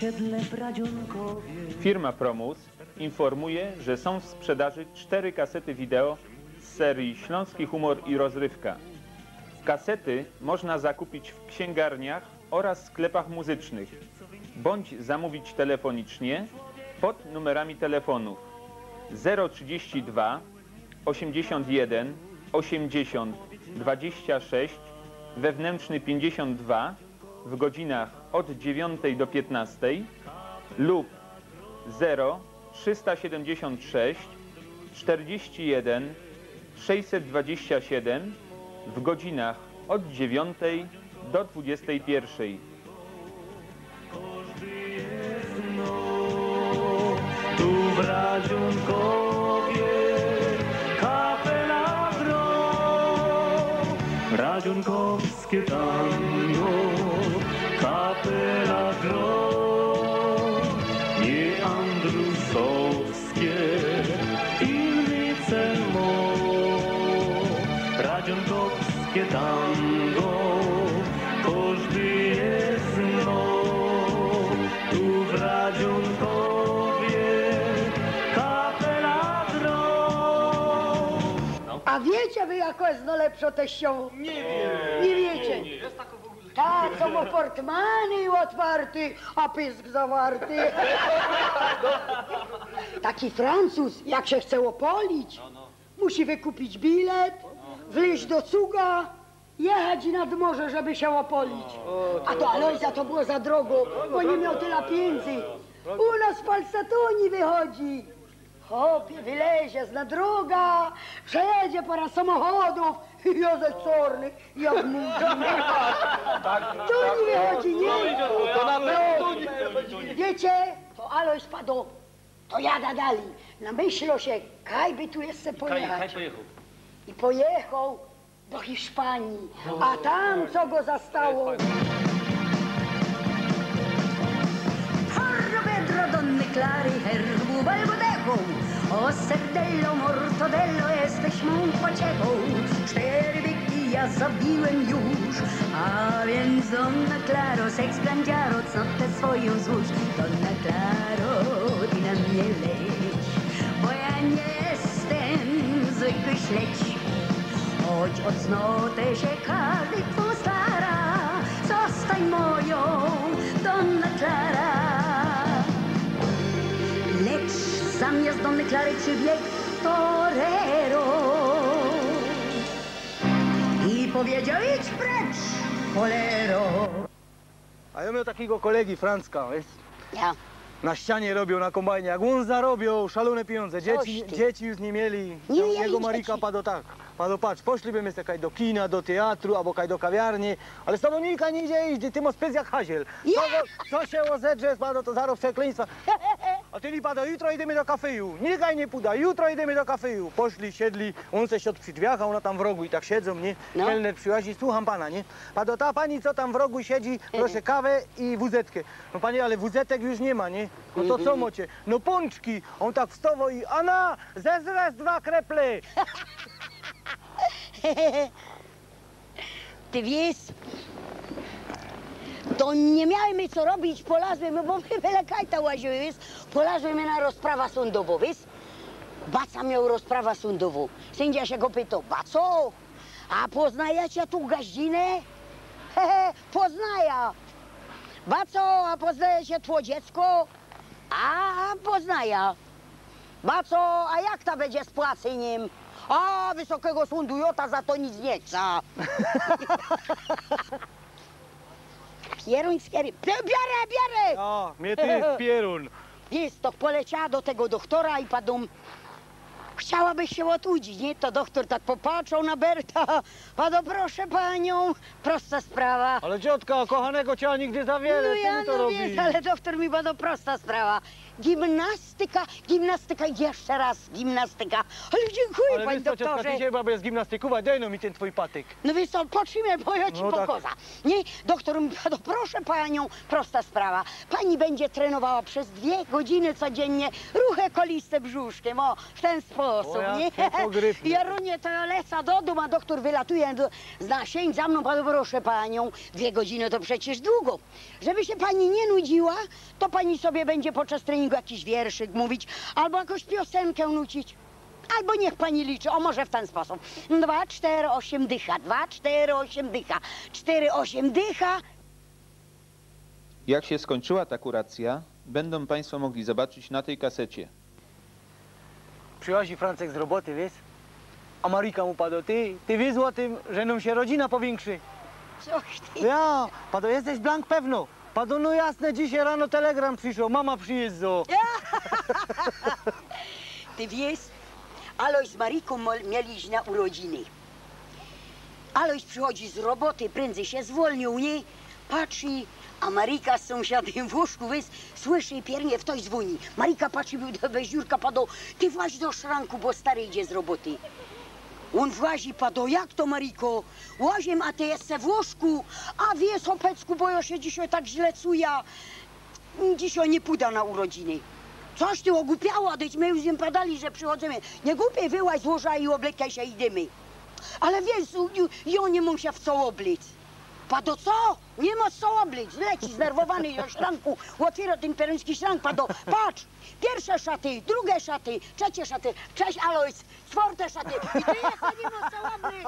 osiedle Bradzionkowie. Firma Promus informuje, że są w sprzedaży 4 kasety wideo z serii Śląski Humor i Rozrywka. Kasety można zakupić w księgarniach oraz sklepach muzycznych, bądź zamówić telefonicznie pod numerami telefonów 032 81 80 26, wewnętrzny 52 w godzinach od 9 do 15 lub 0 376 41 627 w godzinach od 9 do 21. Tu w Radzionkowie kapela gro, radzionkowskie tango, kapela gro, nie andrusowskie, inny cel mo, radzionkowskie tango, każdy jest no, tu w Radzionkowie kapela gro. A wiecie wy, jako jest no lepszo teściowo? Nie wiem. Nie wiecie? Tak, co bo portmany otwarty, a pysk zawarty. Taki Francuz, jak się chce opolić, musi wykupić bilet, wleźć do cuga, jechać nad morze, żeby się opolić. A to Alojza to było za drogo, bo nie miał tyle pieniędzy. U nas w Falstatoni wychodzi. Chłopie, wylezie z droga, przejedzie parę samochodów i Józef Czorny, jak mówi. To nie wychodzi, nie? To na pewno nie wychodzi. Wiecie, to Aloj spadł, to jada dalej. Namyślał się, kaj by tu jeszcze pojechać. pojechał. I pojechał do Hiszpanii, a tam co go zastało? Porro Pedro, Donny Clary, herbu balbodechu, o serdello, mortodello, jesteś mą pociechą. 4 biegi ja zabiłem już, a więc Donna Claro, seks grandziaro, cnotę swoją złóż. Donna Claro, ty na mnie leć, bo ja nie jestem zwykły śledź. Choć o cnotę się każdy postara, zostań moją, Donna Clara. Lecz zamiast Donny Clary przybiegł torero i powiedział: idź precz, cholero. A ja miał takiego kolegi, Francka, wiesz? Ja. Na ścianie robią, na kombajnie. Jak on zarobił szalone pieniądze, dzieci już nie mieli. Nie mieli Jego Marika dzieci. padł tak. Padł, patrz, poszliby jeszcze kaj do kina, do teatru, albo kaj do kawiarni, ale z tobą nikt nie idzie, ty masz spec jak haziel. Co się ozedrze, padł to zaraz przekleństwa. A ty padł, jutro idziemy do kafeju. Nikt nie puda, jutro idziemy do kafeju. Poszli, siedli, on se siadł przy drzwiach, a ona tam w rogu i tak siedzą, nie? No. Kelner przyłazi, słucham pana, nie? Padł, ta pani, co tam w rogu siedzi, proszę kawę i wuzetkę. No panie, ale wuzetek już nie ma, nie? No to co mocie? No pączki. On tak wstawał i Ana, zezres 2 kreple. Ty wiesz, to nie miałem co robić, polazłem, bo wiele kajta łaziły, wiesz, polazłem na rozprawę sądową, wiesz. Baca miał rozprawę sądową. Sędzia się go pytał: baco, a poznajecie tu gaździnę? Poznaję. Baco, a poznajecie tło dziecko? A, poznaję. Baco, a jak to będzie z płaceniem? A, wysokiego sądu Jota za to nic nie chce. Pierun z kiery. Biorę! A, mnie ty pierun. Jest, to poleciała do tego doktora i padł: chciałabyś się otudzić, nie? To doktor tak popatrzył na Berta. Padł: proszę panią, prosta sprawa. Ale ciotka, kochanego ciała nigdy za wiele, No co ja mi to no robi? wiesz, ale doktor mi padł: prosta sprawa. gimnastyka i jeszcze raz gimnastyka. Ale dziękuję, Ale panie wiesz co, ciotka, doktorze. ty się babę z gimnastykować, daj no mi ten twój patyk. No więc to poczniemy, bo ja ci No tak. pokoza. Nie, doktor mi padł, proszę panią, prosta sprawa. Pani będzie trenowała przez 2 godziny codziennie ruchy koliste brzuszkiem, o, w ten sposób, O, nie? jakie pogryfne. Jarunie to leca do domu, a doktor wylatuje z nasień za mną, padł, proszę panią. 2 godziny to przecież długo. Żeby się pani nie nudziła, to pani sobie będzie podczas treningu jakiś wierszyk mówić, albo jakąś piosenkę nucić. Albo niech pani liczy, o może w ten sposób. 2, 4, 8 dycha, 2, 4, 8 dycha, 4, 8 dycha. Jak się skończyła ta kuracja, będą państwo mogli zobaczyć na tej kasecie. Przychodzi Francek z roboty, wiesz? A Marika mu padł, ty wiesz o tym, że nam się rodzina powiększy. Coś ty. Ja, padł, jesteś blank pewno. Padł, no jasne, dzisiaj rano telegram przyszło, mama przyjeżdża. Ty wiesz, Alojz z Mariką mieli na urodziny. Alojz przychodzi z roboty, prędzej się zwolnił, nie? Patrzy, a Marika z sąsiadem w łóżku, wiesz, słyszy piernie, ktoś dzwoni. Marika patrzy, bez dziurka padł, ty właź do szranku, bo stary idzie z roboty. On włazi, padł, jak to, Mariko? Łaziem, a ty jesteś w łóżku, a wiesz, opecku, bo ja się dzisiaj tak źle cuja. Dzisiaj nie pójdę na urodziny. Coś ty ogłupiała, dyć my już im padali, że przychodzimy. Nie głupiej, wyłaź z łoża i oblekaj się, idziemy. Ale wiesz, ja nie mam się w co oblić. Pado co? Nie ma co oblić. Leci znerwowany do szranku, otwiera ten peruński szrank, pado, patrz, pierwsze szaty, drugie szaty, trzecie szaty, cześć Alojz, czwarte szaty i ty jeszcze nie ma co oblić.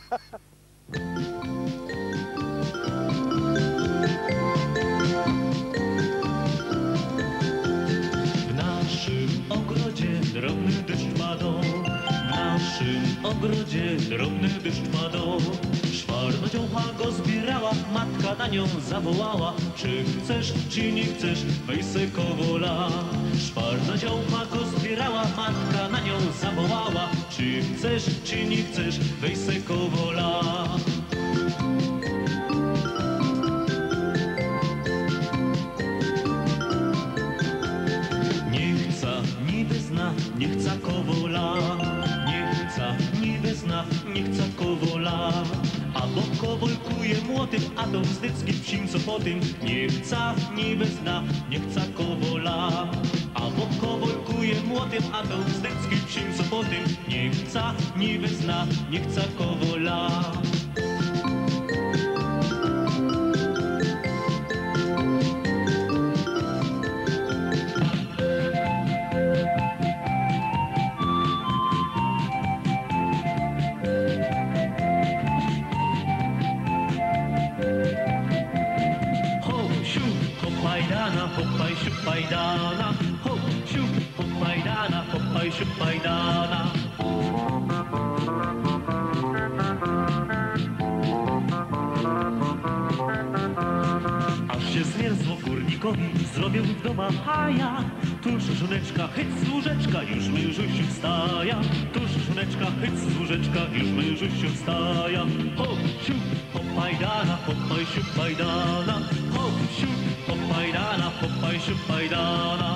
W naszym ogrodzie drobny deszcz padał, w naszym ogrodzie drobny deszcz padał. Szwarnodziołcha go zbierała, matka na nią zawołała, czy chcesz, czy nie chcesz, weź se kowola. Szwarnodziołcha go zbierała, matka na nią zawołała, czy chcesz, czy nie chcesz, weź se kowola. Nie chce kowola, nie chce, niby zna, nie chce kowola. A bo kowolkuje młotym, a to wzdycki wsim co po tym. Nie chce, niby zna, nie chce kowola. A bo kowolkuje młotym, a to wzdycki wsim co po tym. Nie chce, niby zna, nie chce kowola. Hoppaj, siupajdana, hop, siup, hopajdana, hoppaj, siupajdana. Aż się zmierzło górnikowi, zrobił w doma haja. Tuż żoneczka, hyc z łóżeczka, już mężusiu wstaja. Tuż żoneczka, hyc z łóżeczka, już mężusiu wstaja. Hop, siup, hopajdana, hoppaj, siupajdana, hop, siup, hopajdana, hoppaj, siupajdana.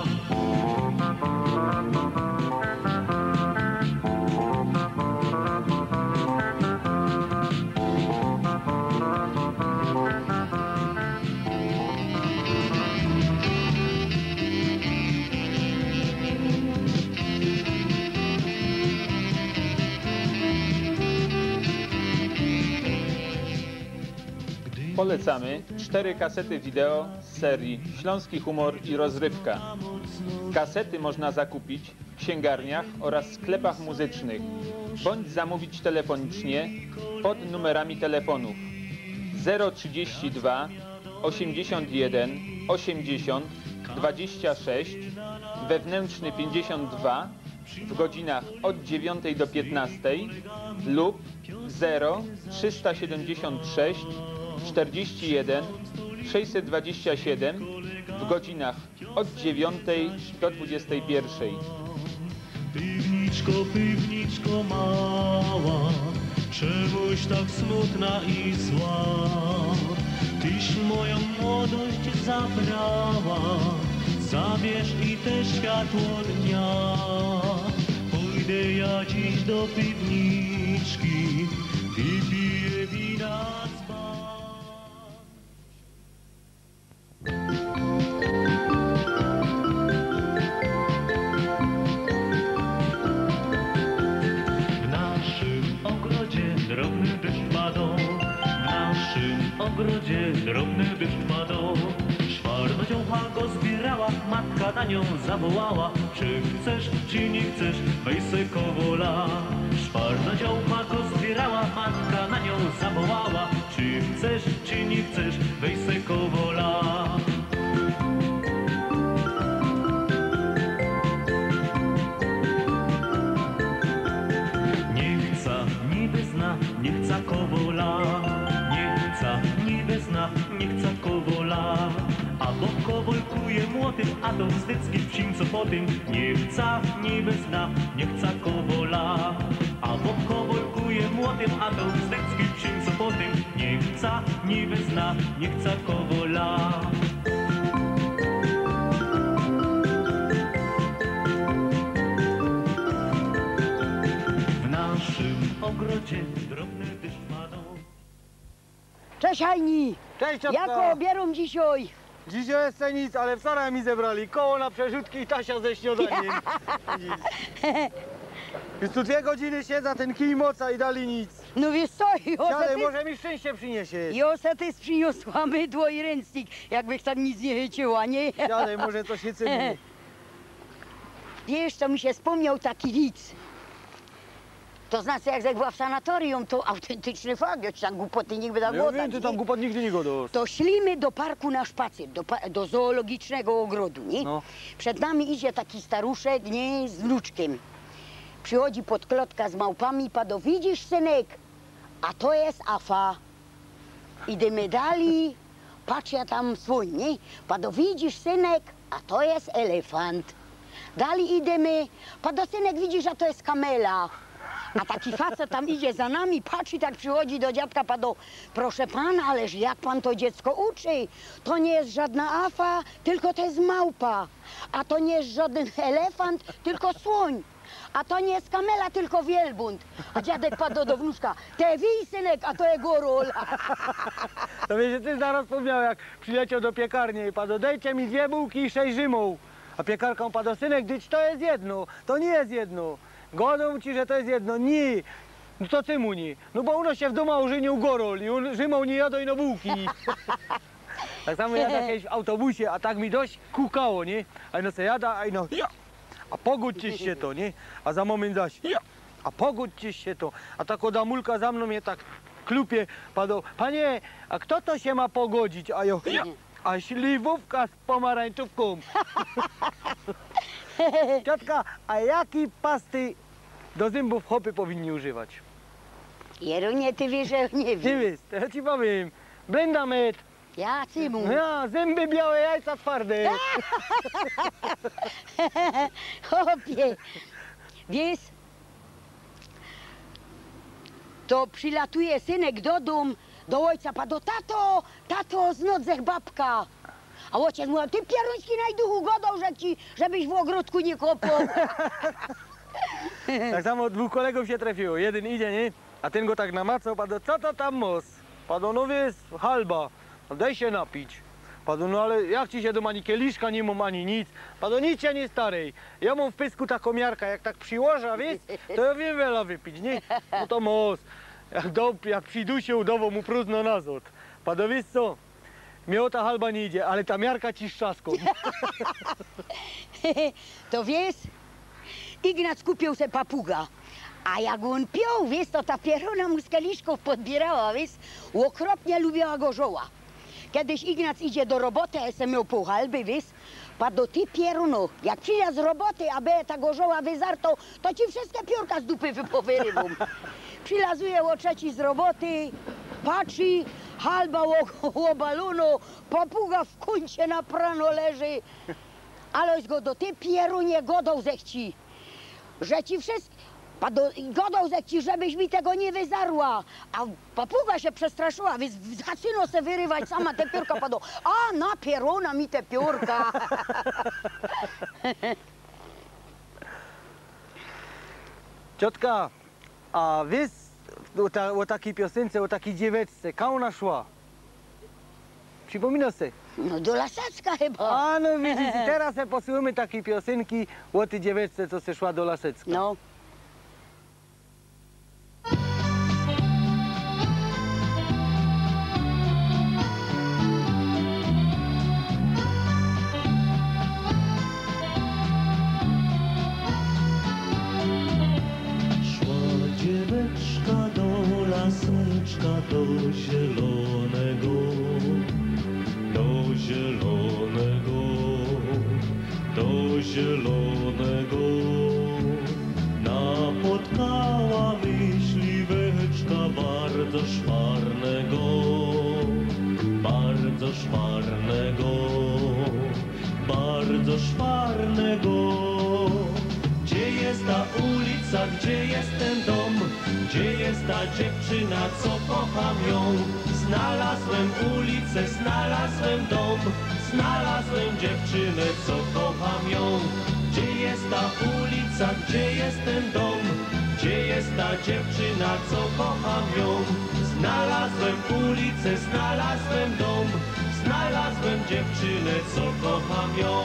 Polecamy 4 kasety wideo z serii Śląski Humor i Rozrywka. Kasety można zakupić w księgarniach oraz sklepach muzycznych, bądź zamówić telefonicznie pod numerami telefonów 032 81 80 26, wewnętrzny 52 w godzinach od 9 do 15 lub 0 376 41 627 w godzinach od 9 do 21. Piwniczko mała, czemuś tak smutna i zła? Tyś moją młodość zabrała, zabierz i te światło dnia. Pójdę ja dziś do piwniczki, wypiję wina z bar. W naszym ogrodzie drobny deszcz padał, w naszym ogrodzie drobny deszcz padał. Szwarnodziołcha go zbierała, matka na nią zawołała: czy chcesz, czy nie chcesz, weź se kowola. Szwarnodziołcha go zbierała, matka na nią zawołała: czy chcesz, czy nie chcesz, weź se kowola. Nie chce, niby zna, nie chce kowola. Nie chce, niby zna, nie chce kowola. A bo kowol kuje młotym, a to wstydzki wsim co po tym. Nie chce, niby zna, nie chce kowola. A bo kowol kuje młotym, a to wstydzki wsim co po tym. Nie chce, niby zna, nie chce kowola. W naszym ogrodzie drobny deszcz padał. Cześć Hajni! Cześć, ciotka. Jako obierą dzisiaj? Dzisiaj jeszcze nic, ale wczoraj mi zebrali koło na przerzutki i Tasia ze śniadaniem. Już tu 2 godziny siedzę, ten kij moca i dali nic. No wiesz co, Siadaj, może mi szczęście przyniesiesz. Josetyz przyniosła mydło i ręcznik, jakby tam nic nie chyciła, nie? Siadaj, może coś się cymi. Wiesz, to mi się wspomniał taki widz. To znaczy, jak była w sanatorium, to autentyczny fakt, już tam głupoty nikt by dał Ja głodać, wiem, ty nie? tam głupot nigdy nie godasz. To szlimy do parku na spacer, do zoologicznego ogrodu, nie? No. Przed nami idzie taki staruszek, nie, z wnuczkiem. Przychodzi podklotka z małpami, pado, widzisz, synek? A to jest afa. Idziemy dalej, patrz ja tam swój, nie? Pado, widzisz, synek? A to jest elefant. Dalej idziemy, pado, synek, widzisz, a to jest kamela. A taki facet tam idzie za nami, patrzy, tak przychodzi do dziadka, pado, proszę pana, ależ jak pan to dziecko uczy? To nie jest żadna afa, tylko to jest małpa. A to nie jest żaden elefant, tylko słoń. A to nie jest kamela, tylko wielbłąd. A dziadek padł do wnuczka: te wij, synek, a to jest gorol. To wiesz, ty zaraz wspomniał, jak przyleciał do piekarni i padł: dajcie mi 2 bułki i 6 rzymów. A piekarką padł: synek, dyć to jest jedno, to nie jest jedno. Godą ci, że to jest jedno, nie. No to czemu nie? No bo ono się w domu ożenił gorol i on Rzymą nie jadł i no bułki. Tak samo ja jakieś w autobusie, a tak mi dość kukało, nie? A no se jada, a no ja. A pogódźcie się to, nie? A za moment zaś ja. A pogódźcie się to. A ta kodamulka za mną mnie tak klupie, padł: panie, a kto to się ma pogodzić? A ja ja. A śliwowka z pomarańczówką. Ciotka, a jakiej pasty do zębów chłopy powinni używać? Jerunie, ty wiesz, że nie Ty wiem. wiesz, to ja ci powiem. Blendamet. Ja cymu. Ja, zęby białe, jajca twarde. Chłopie, wiesz, to przylatuje synek do domu, do ojca, pado, tato, znodzech babka. A ojciec mówi: ty pieruński najduchu godał, żebyś w ogródku nie kopał. Tak samo 2 kolegów się trafiło. Jeden idzie, nie? A ten go tak namacał, padł: co to tam mos? Padł: no wiesz, halba, daj się napić. Padł: no ale jak ci się dom, ani kieliszka nie mam, ani nic. Padł: nic się nie starej. Ja mam w pysku taką miarkę, jak tak przyłożę, wiesz, to ja wiem wiele wypić, nie? No to mos. Jak przydusił, udawał mu próżno nazot. Padł: wiesz co? Mnie ta halba nie idzie, ale ta miarka ci z czaską. To wiesz, Ignac kupił se papuga. A jak on piął, wiesz, to ta pieruna mu z kieliszków podbierała, wiesz, okropnie lubiła gorzoła. Kiedyś Ignac idzie do roboty, a jestem miał pół halby, wiesz, padł: ty pieruno, jak przyjdę z roboty, a będzie ta gorzoła wyzarto, to ci wszystkie piórka z dupy wypowyrywą. Przylazuje o 3 z roboty, patrzy, halba o balonu, papuga w kącie na prano leży. Aleś go do ty pierunie godą zechci, że ci wszystkie... Godał ci, żebyś mi tego nie wyzarła. A papuga się przestraszyła, więc zaczyna se wyrywać sama te piórka. Padł, a na pieruna mi te piórka. Ciotka, a wiesz o takiej piosence, o takiej dzieweczce, ka ona szła? Przypominasz sobie? No do Lasecka chyba. A no widzisz, i teraz se posłuchamy takiej piosenki o tej dzieweczce, co se szła do Lasecka. No. Dzieweczka do laseczka, do zielonego, do zielonego, do zielonego. Napotkała myśliweczka bardzo szwarnego, bardzo szwarnego, bardzo szwarnego. Gdzie jest ta ulica, gdzie jest ten dom? Gdzie jest ta dziewczyna, co kocham ją? Znalazłem ulicę, znalazłem dom, znalazłem dziewczynę, co kocham ją. Gdzie jest ta ulica, gdzie jest ten dom? Gdzie jest ta dziewczyna, co kocham ją? Znalazłem ulicę, znalazłem dom, znalazłem dziewczynę, co kocham ją.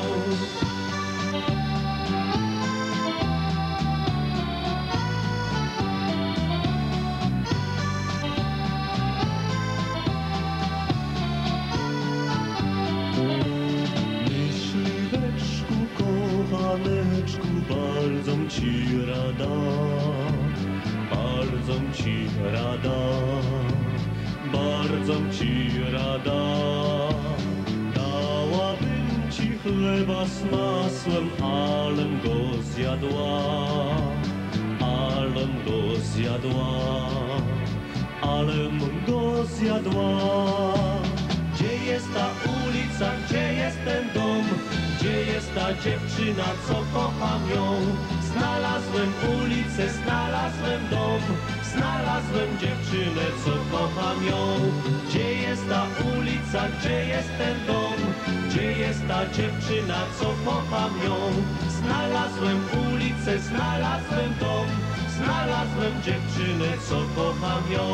Kochaneczku, bardzo ci rada, bardzo ci rada, bardzo ci rada. Dałabym ci chleba z masłem, alem go zjadła, alem go zjadła, alem go zjadła. Gdzie jest ta ulica, gdzie jest ten dom? Gdzie jest ta dziewczyna, co kocham ją? Znalazłem ulicę, znalazłem dom, znalazłem dziewczynę, co kocham ją. Gdzie jest ta ulica, gdzie jest ten dom? Gdzie jest ta dziewczyna, co kocham ją? Znalazłem ulicę, znalazłem dom, znalazłem dziewczynę, co kocham ją.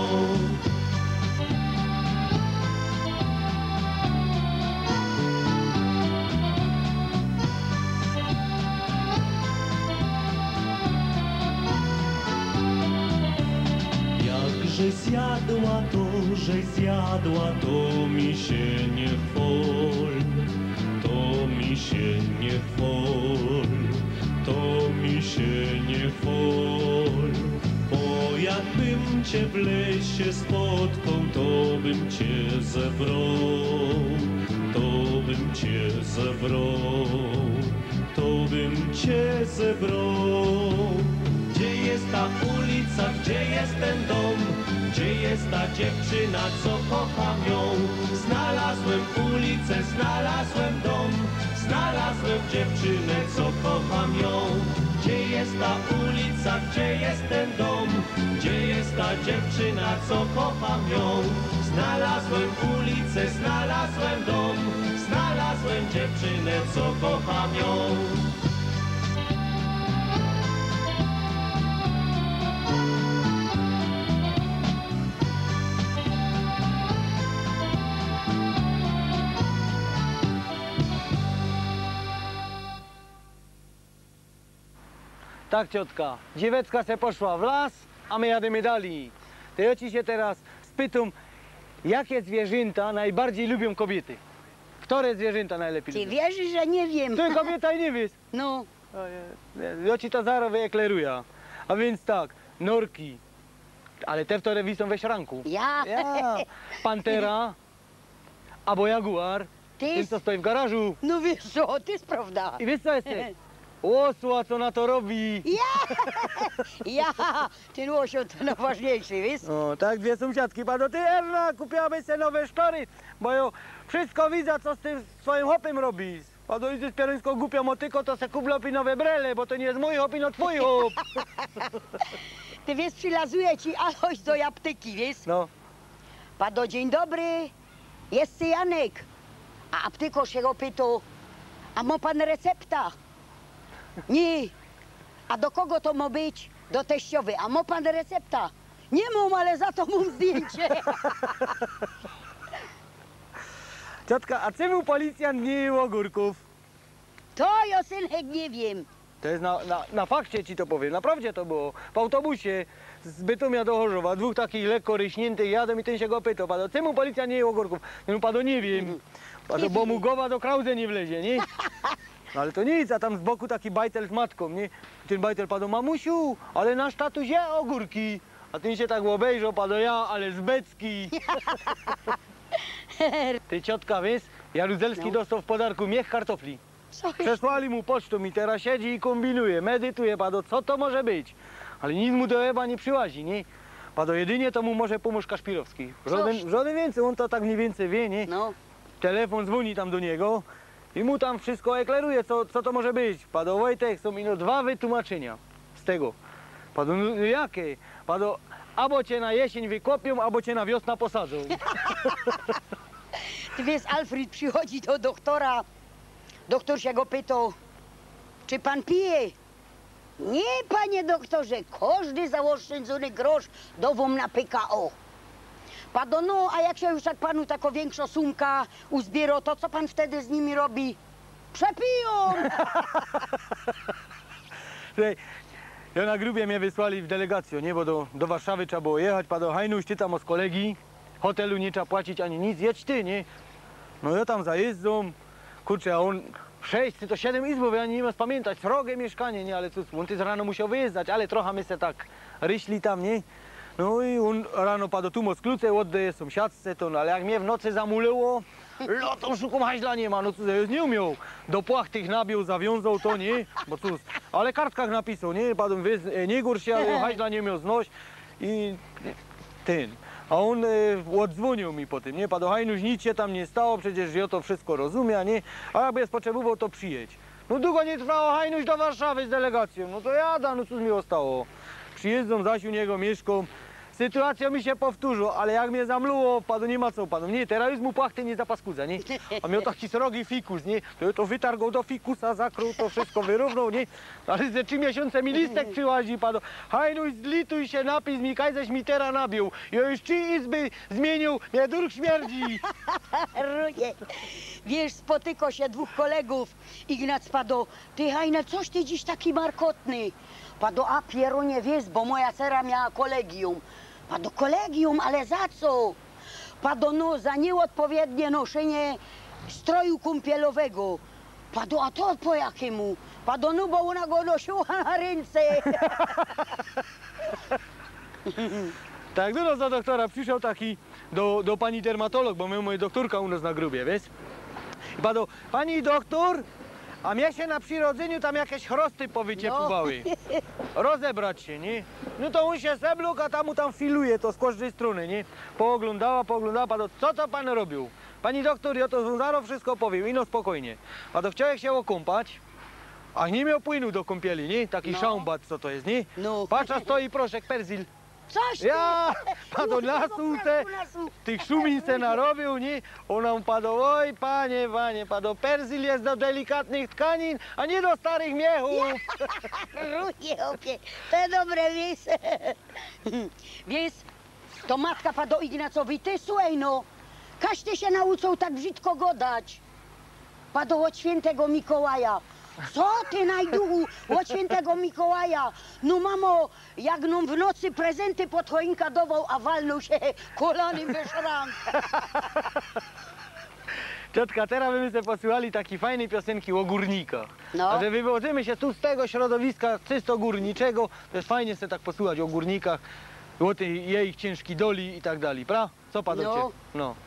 Żeś zjadła, to mi się nie chwol, to mi się nie chwol, to mi się nie chwol. Bo jakbym cię w lesie spotkał, to bym cię zebrał, to bym cię zebrał, to bym cię zebrał. Gdzie jest ta ulica, gdzie jest ten dom? Gdzie jest ta dziewczyna, co kocham ją? Znalazłem ulicę, znalazłem dom, znalazłem dziewczynę, co kocham ją. Gdzie jest ta ulica, gdzie jest ten dom? Gdzie jest ta dziewczyna, co kocham ją? Znalazłem ulicę, znalazłem dom, znalazłem dziewczynę, co kocham ją. Tak, ciotka, dzieweczka se poszła w las, a my jademy dalej. To ja ci się teraz spytam, jakie zwierzęta najbardziej lubią kobiety? Które zwierzęta najlepiej Ty lubią? wierzysz, że nie wiem? Ty kobieta i nie wiesz. No. Ja ci to zaraz wyekleruję. A więc tak, norki, ale te, które wiszą we szranku. Ja. Pantera, albo jaguar, Ty. ten co stoi w garażu. No wiesz co, to jest prawda. I wiesz co jest? Łosła, co na to robi. Ja, ten łosio to najważniejszy, wiesz? O, tak, dwie sąsiadki, panu, ty Erna, kupiłabyś sobie nowe sztory, bo ja wszystko widzę, co z tym swoim chłopem robisz. A do idzie z pierońską głupia motyko, to se kup lepiej nowe brele, bo to nie jest mój hop, no twój hop. Ty wiesz, przylazuje ci Aloś do apteki, wiesz? No. Pado, dzień dobry, jest Janek. A aptekarz się go pytał, a ma pan recepta? Nie. A do kogo to ma być? Do teściowej. A ma pan recepta? Nie mam, ale za to mam zdjęcie. Ciotka, a czemu policjant nie je ogórków? To ja, synek, nie wiem. To jest na fakcie ci to powiem, naprawdę to było. W autobusie z Bytomia do Chorzowa, dwóch takich lekko ryśniętych jadą i ten się go pytał, pado, czemu policja nie je ogórków? No pado, nie wiem, pado, bo mu głowa do krauzy nie wlezie, nie? No ale to nic, a tam z boku taki bajtel z matką, nie? Ten bajtel pado, mamusiu, ale nasz tatuś je ogórki. A ten się tak obejrzał, pado, ja, ale z becki. Ty, ciotka, wiesz, Jaruzelski dostał w podarku miech kartofli. Przesłali mu pocztą i teraz siedzi i kombinuje, medytuje, pado, co to może być? Ale nic mu do łeba nie przyłazi, nie? Pado, jedynie to mu może pomóż Kaszpirowski. Żaden więcej, on to tak mniej więcej wie, nie? No. Telefon dzwoni tam do niego i mu tam wszystko ekleruje, co to może być. Pado, Wojtek, są ino dwa wytłumaczenia z tego. Pado, no jakie? Pado, albo cię na jesień wykopią, albo cię na wiosnę posadzą. Ty wiesz, Alfred przychodzi do doktora. Doktor się go pytał, czy pan pije? Nie, panie doktorze, każdy zaoszczędzony grosz dowom na PKO. Pado, no, a jak się już tak panu taka większa sumka uzbiera, to co pan wtedy z nimi robi? Przepiją! Ja na grubie mnie wysłali w delegację, nie? Bo do Warszawy trzeba było jechać, pado, Hajnuś, ty tam od kolegi, hotelu nie trzeba płacić ani nic, jedź ty, nie? No ja tam zajeżdżam, kurczę, a on 6 czy to 7 izbów, ja nie wiem pamiętać, srogie mieszkanie, nie? Ale cóż, on ty z rano musiał wyjeżdżać, ale trochę my se tak ryśli tam, nie? No i on rano padł tu moc klucze, oddaje sąsiadce, to, no, ale jak mnie w nocy zamuliło, to szukam haźla nie ma, no cóż, ja już nie umiał. Do płachtych nabił, zawiązał to, nie? Bo cóż, ale kartkach napisał, nie? Padł, nie gór się, ale haźla nie miał znosić i ten. A on odzwonił mi po tym, nie? Pado, Hajnuś, nic się tam nie stało, przecież ja to wszystko rozumiem, nie? A jakbyś potrzebował, to przyjedź. No długo nie trwało, Hajnuś do Warszawy z delegacją, no to jada, no cóż mi stało. Przyjeżdżam, zaś u niego mieszkam. Sytuacja mi się powtórzyła, ale jak mnie zamluło, pado, nie ma co, pado. Nie, teraz już mu płachty nie zapaskudza, nie? A miał taki srogi fikus, nie? To wytargał do fikusa, zakrył, to wszystko wyrównał, nie? Ale ze 3 miesiące mi listek przyłazi, pado. Hajnuś, zlituj się, napis mi, kajześ mi teraz nabił. Ja już 3 izby zmienił, mnie durk śmierdzi. Runie. Wiesz, spotyka się dwóch kolegów. Ignac pado, ty Hajne, coś ty dziś taki markotny. Pado, a pierunie wiesz, bo moja cera miała kolegium. Pado, kolegium, ale za co? Pado, no, za nieodpowiednie noszenie stroju kąpielowego. Pado, a to po jakiemu? Pado, no, bo ona go nosiła na ręce. Tak, do nas do doktora przyszedł taki, do pani dermatolog, bo my moja doktorka u nas na grubie, wiesz? I pado, pani doktor, a mnie się na przyrodzeniu tam jakieś chrosty powyciepływały. No. Rozebrać się, nie? No to on się zeblógł, a tam filuje to z każdej strony, nie? Pooglądała, pado, co to pan robił? Pani doktor, ja to zaraz wszystko powiem, ino spokojnie. Pado, chciałem się okąpać, a nie miał płynu do kąpieli, nie? Taki szałbat, co to jest, nie? No. Patrz, a stoi proszek Perzil. Coś ty? Ja, pado, nasuł se, tych szumin se narobił, nie? Ona mu padł, oj, panie, pado, Perzil jest do delikatnych tkanin, a nie do starych miechów. Runie, opie, to dobre, wiesz. Wiesz, to matka pado Ignacowi, ty słuchaj no, kaś ty się nauczył tak brzydko godać. Pado od świętego Mikołaja. Co ty najduchu od świętego Mikołaja? No mamo, jak nam w nocy prezenty pod choinka dawał, a walnął się kolanem we szrank. Ciotka, teraz byśmy sobie posłuchali takiej fajnej piosenki o górnikach. No. A że wywodzimy się tu z tego środowiska czysto górniczego, to jest fajnie sobie tak posłuchać o górnikach, o tej jej ciężkiej doli i tak dalej, pra? Co padacie? No. No.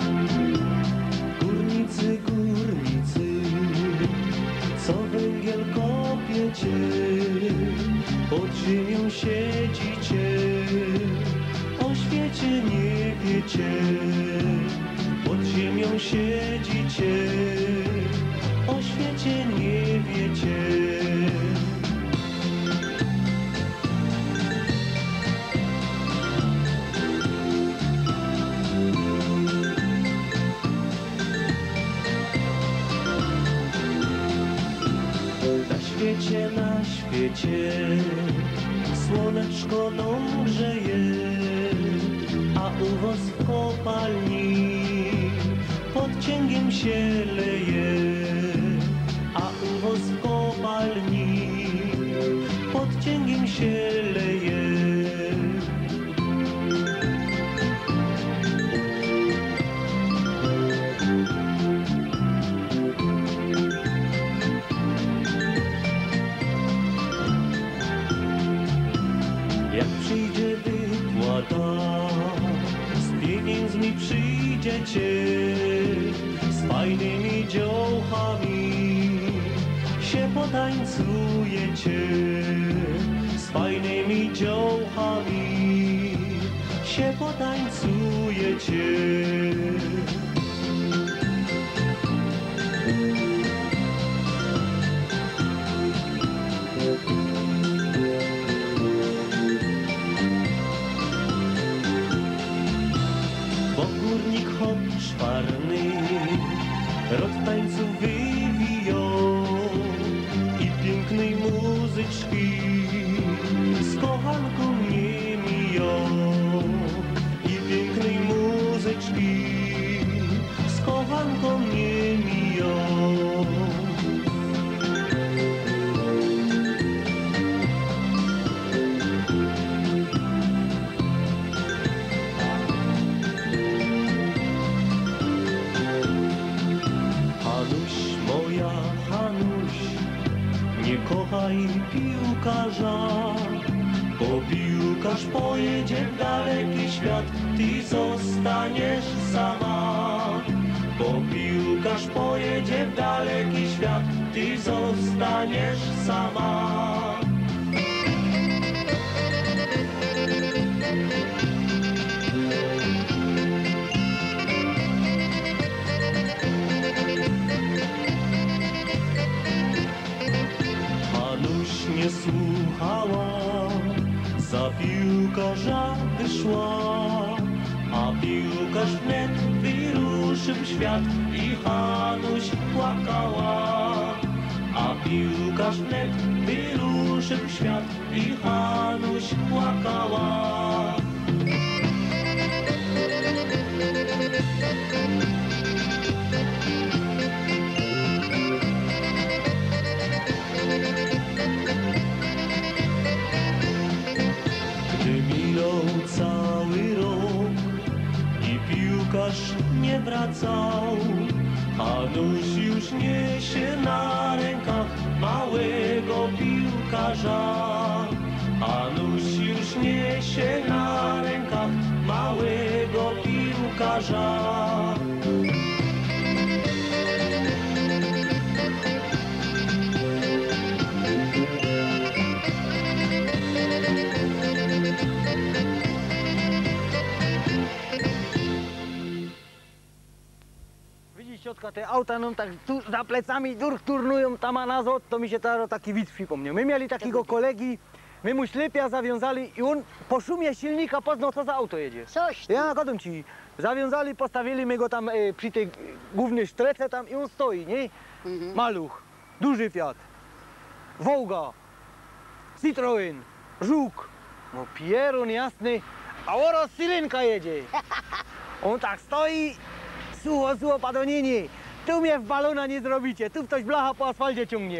Górnicy, co węgiel ziemią siedzicie, o świecie nie wiecie. Pod ziemią siedzicie, o świecie nie wiecie. Na świecie słoneczko dom grzeje, a u was w kopalni pod cięgiem się leje, a u was w kopalni pod cięgiem się leje. Przyjdzie wypłata, z pieniędzmi przyjdziecie, z fajnymi dziołchami się potańcujecie, z fajnymi dziołchami się potańcujecie. Szwarny rok tańcu wywiją i pięknej muzyczki z kochanką nie miją, i pięknej muzyczki z kochanką nie miją. Nie kochaj piłkarza, bo piłkarz pojedzie w daleki świat, ty zostaniesz sama. Bo piłkarz pojedzie w daleki świat, ty zostaniesz sama. Nie słuchała, za piłkarza wyszła, a piłkarz wnet wyruszył w świat i Hanuś płakała. A piłkarz wnet wyruszył w świat i Hanuś płakała. Cały rok i piłkarz nie wracał, Hanuś już niesie na rękach małego piłkarza. Hanuś już niesie na rękach małego piłkarza. Ciotka, te auta nam tak tu za plecami turnują tam a nazad, to mi się taki widz przypomniał. My mieli takiego kolegi, my mu ślepia zawiązali i on po szumie silnika poznał, co za auto jedzie. Coś ty. Ja gadam ci, zawiązali, postawili my go tam przy tej głównej sztrece tam i on stoi, nie? Maluch, duży Fiat, Wołga, Citroen, Żuk, no Pierun jasny, a oraz Syrenka jedzie. On tak stoi. Słucho, padoninie, tu mnie w balona nie zrobicie, tu ktoś blacha po asfalcie ciągnie.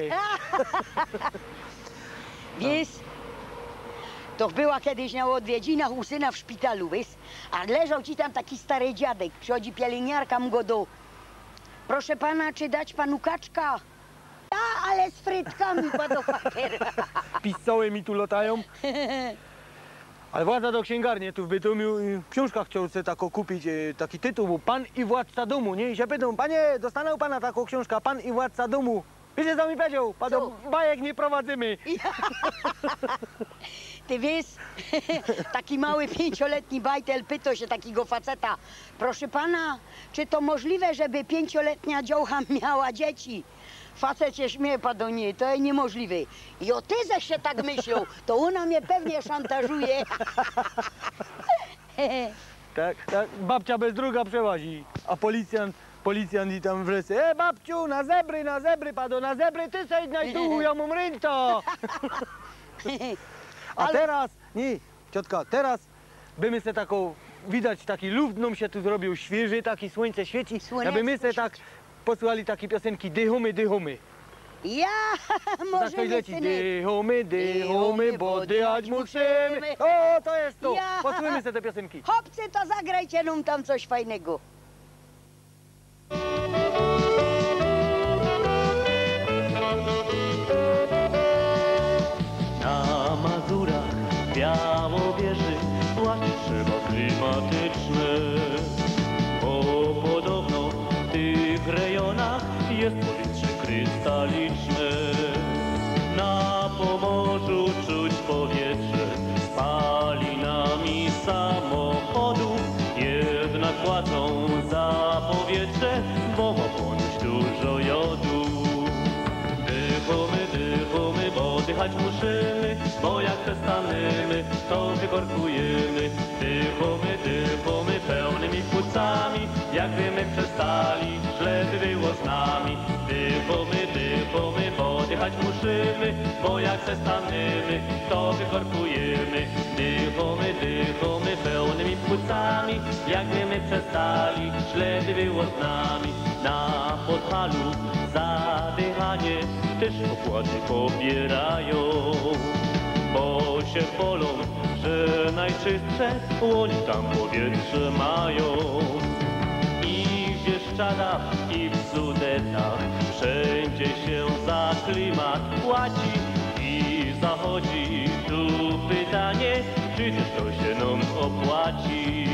Wiesz, to była kiedyś na odwiedzinach u syna w szpitalu, wiesz, a leżał ci tam taki stary dziadek, przychodzi pielęgniarka mu go do... Proszę pana, czy dać panu kaczka? Ja, ale z frytkami, padofaker. Pistoły mi tu latają. Ale władza do księgarni tu w Bytomiu książka chciał sobie taką kupić, taki tytuł był Pan i Władca Domu, nie? I się pytam, panie, dostanę u pana taką książkę, Pan i Władca Domu. Wiecie, co mi powiedział? Pado, bajek nie prowadzimy. Ty wiesz, taki mały 5-letni bajtel pytał się takiego faceta: proszę pana, czy to możliwe, żeby 5-letnia dziołcha miała dzieci? Facet się śmieje, pado, nie, to jest niemożliwe. I o ty zaś się tak myślą, to ona mnie pewnie szantażuje. Tak, babcia bez druga przełazi, a policjant i tam wreszcie: babciu, na zebry, pado, na zebry, ty sejdź na dół, ja mam rynto. A teraz, nie, ciotka, teraz bymy se taką, widać taki luft nam się tu zrobił świeży, taki słońce świeci, aby my se tak posłuchali takie piosenki dychumy, dychumy. Ja, może Tak leci, dychumy, bo dychać musimy. O, to jest to, Ja. posłuchajmy se te piosenki. Chłopcy, to zagrajcie nam tam coś fajnego. Na Mazurach Białowieży płacze drzewo klimatyczne, bo podobno w tych rejonach jest powietrze krystaliczne. Na Pomorzu czuć powietrze spalinami samochodów, jednak płacą za powietrze, bo ma ponoć dużo jodu. Dychumy, bo dychać musimy, bo jak przestaniemy, to wykorkujemy. Dychumy, pełnymi płucami, jakby my przestali, źle by było z nami. Dychumy, bo dychać musimy, bo jak przestaniemy, to wykorkujemy. Dychumy, pełnymi płucami, jakby my przestali, źle by było z nami. Na Podhalu zadychanie też opłaty pobierają, bo się polą, że najczystsze oni tam powietrze mają. I w Bieszczadach, i w Sudetach wszędzie się za klimat płaci. I zachodzi tu pytanie, czy też to się nam opłaci.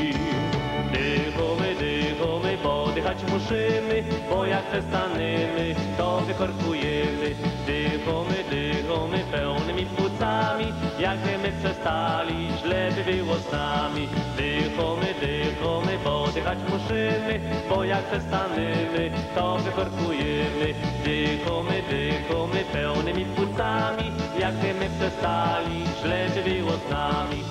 Dychumy, bo dychać musimy, bo jak przestaniemy, to wykorkujemy. Dychumy, pełnymi płucami, jakby my przestali, źle by było z nami. Dychumy, bo dychać musimy, bo jak przestaniemy, to wykorkujemy. Dychumy, pełnymi płucami, jakby my przestali, źle by było z nami.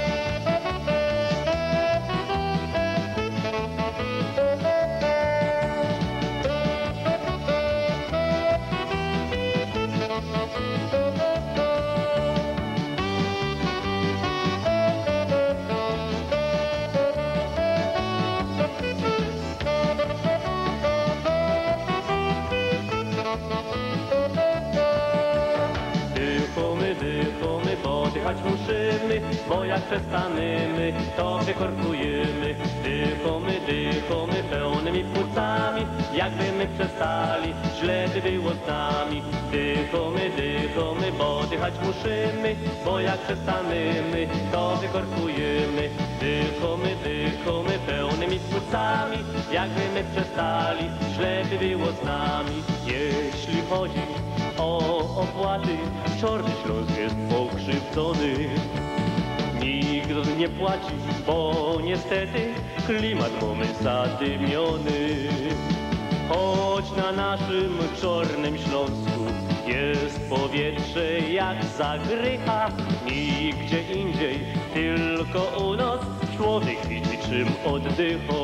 Dychumy, bo dychać musimy, bo jak przestaniemy, to wykorkujemy. Dychumy, pełnymi płucami, jakby my przestali, źle by było z nami. Dychumy, bo dychać musimy, bo jak przestaniemy, to wykorkujemy. Dychumy, pełnymi płucami, jakby my przestali, źle by było z nami. Jeśli chodzi o opłaty, Czarny Śląsk jest pokrzywdzony. Nikt nie płaci, bo niestety klimat mamy zadymiony. Choć na naszym Czarnym Śląsku jest powietrze jak zagrycha, nigdzie indziej, tylko u nas człowiek widzi czym oddycha.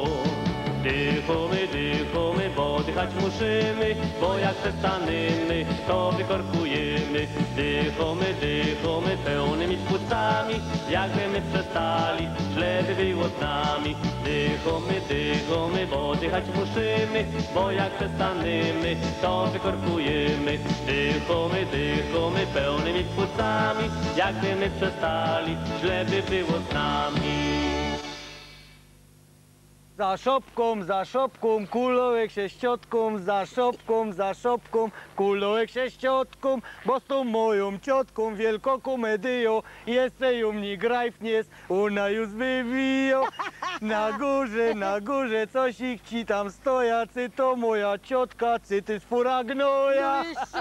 Dychumy, bo dychać musimy, bo jak przestaniemy, to wykorkujemy. Dychumy, pełnymi płucami, jakby my przestali, źle by było z nami. Dychumy, bo dychać musimy, bo jak przestaniemy, to wykorkujemy. Dychumy, pełnymi płucami, jakby my przestali, źle by było z nami. za szopką, kulołek sześciotką, za szopką, kulołek sześciotką, bo z tą moją ciotką wielką komedią, jeszcze ją nie grajfnies, ona już wywiją. Na górze coś ich ci tam stoja, cy to moja ciotka, cy ty sfura gnoja.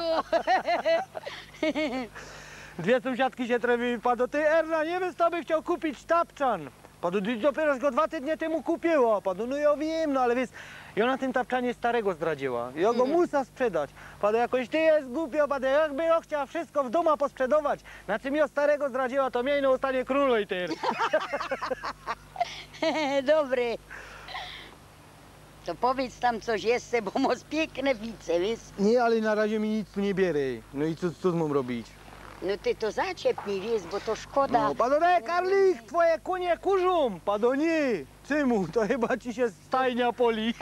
Dwie sąsiadki się trewiły, pado, ty Erna, nie wiem, co by chciał kupić tapczan. Pado, dopiero go 2 tygodnie temu kupiła. Pado, no ja wiem, no ale wiesz, i ona tym tapczanie starego zdradziła. Ja go muszę sprzedać. Pado, jakoś ty jest głupio, pado, jakby ja chciała wszystko w domu posprzedawać. Na czym ja starego zdradziła, to miej no stanie królo i ty. Dobry. To powiedz tam coś jeszcze, bo masz piękne wice, wiesz? Nie, ale na razie mi nic tu nie bierze. No i co mam robić? No ty to zaciepnij, wiesz, bo to szkoda. No, pado, Karlik, twoje konie kurzą. Pado, nie. Cymu, to chyba ci się stajnia poli.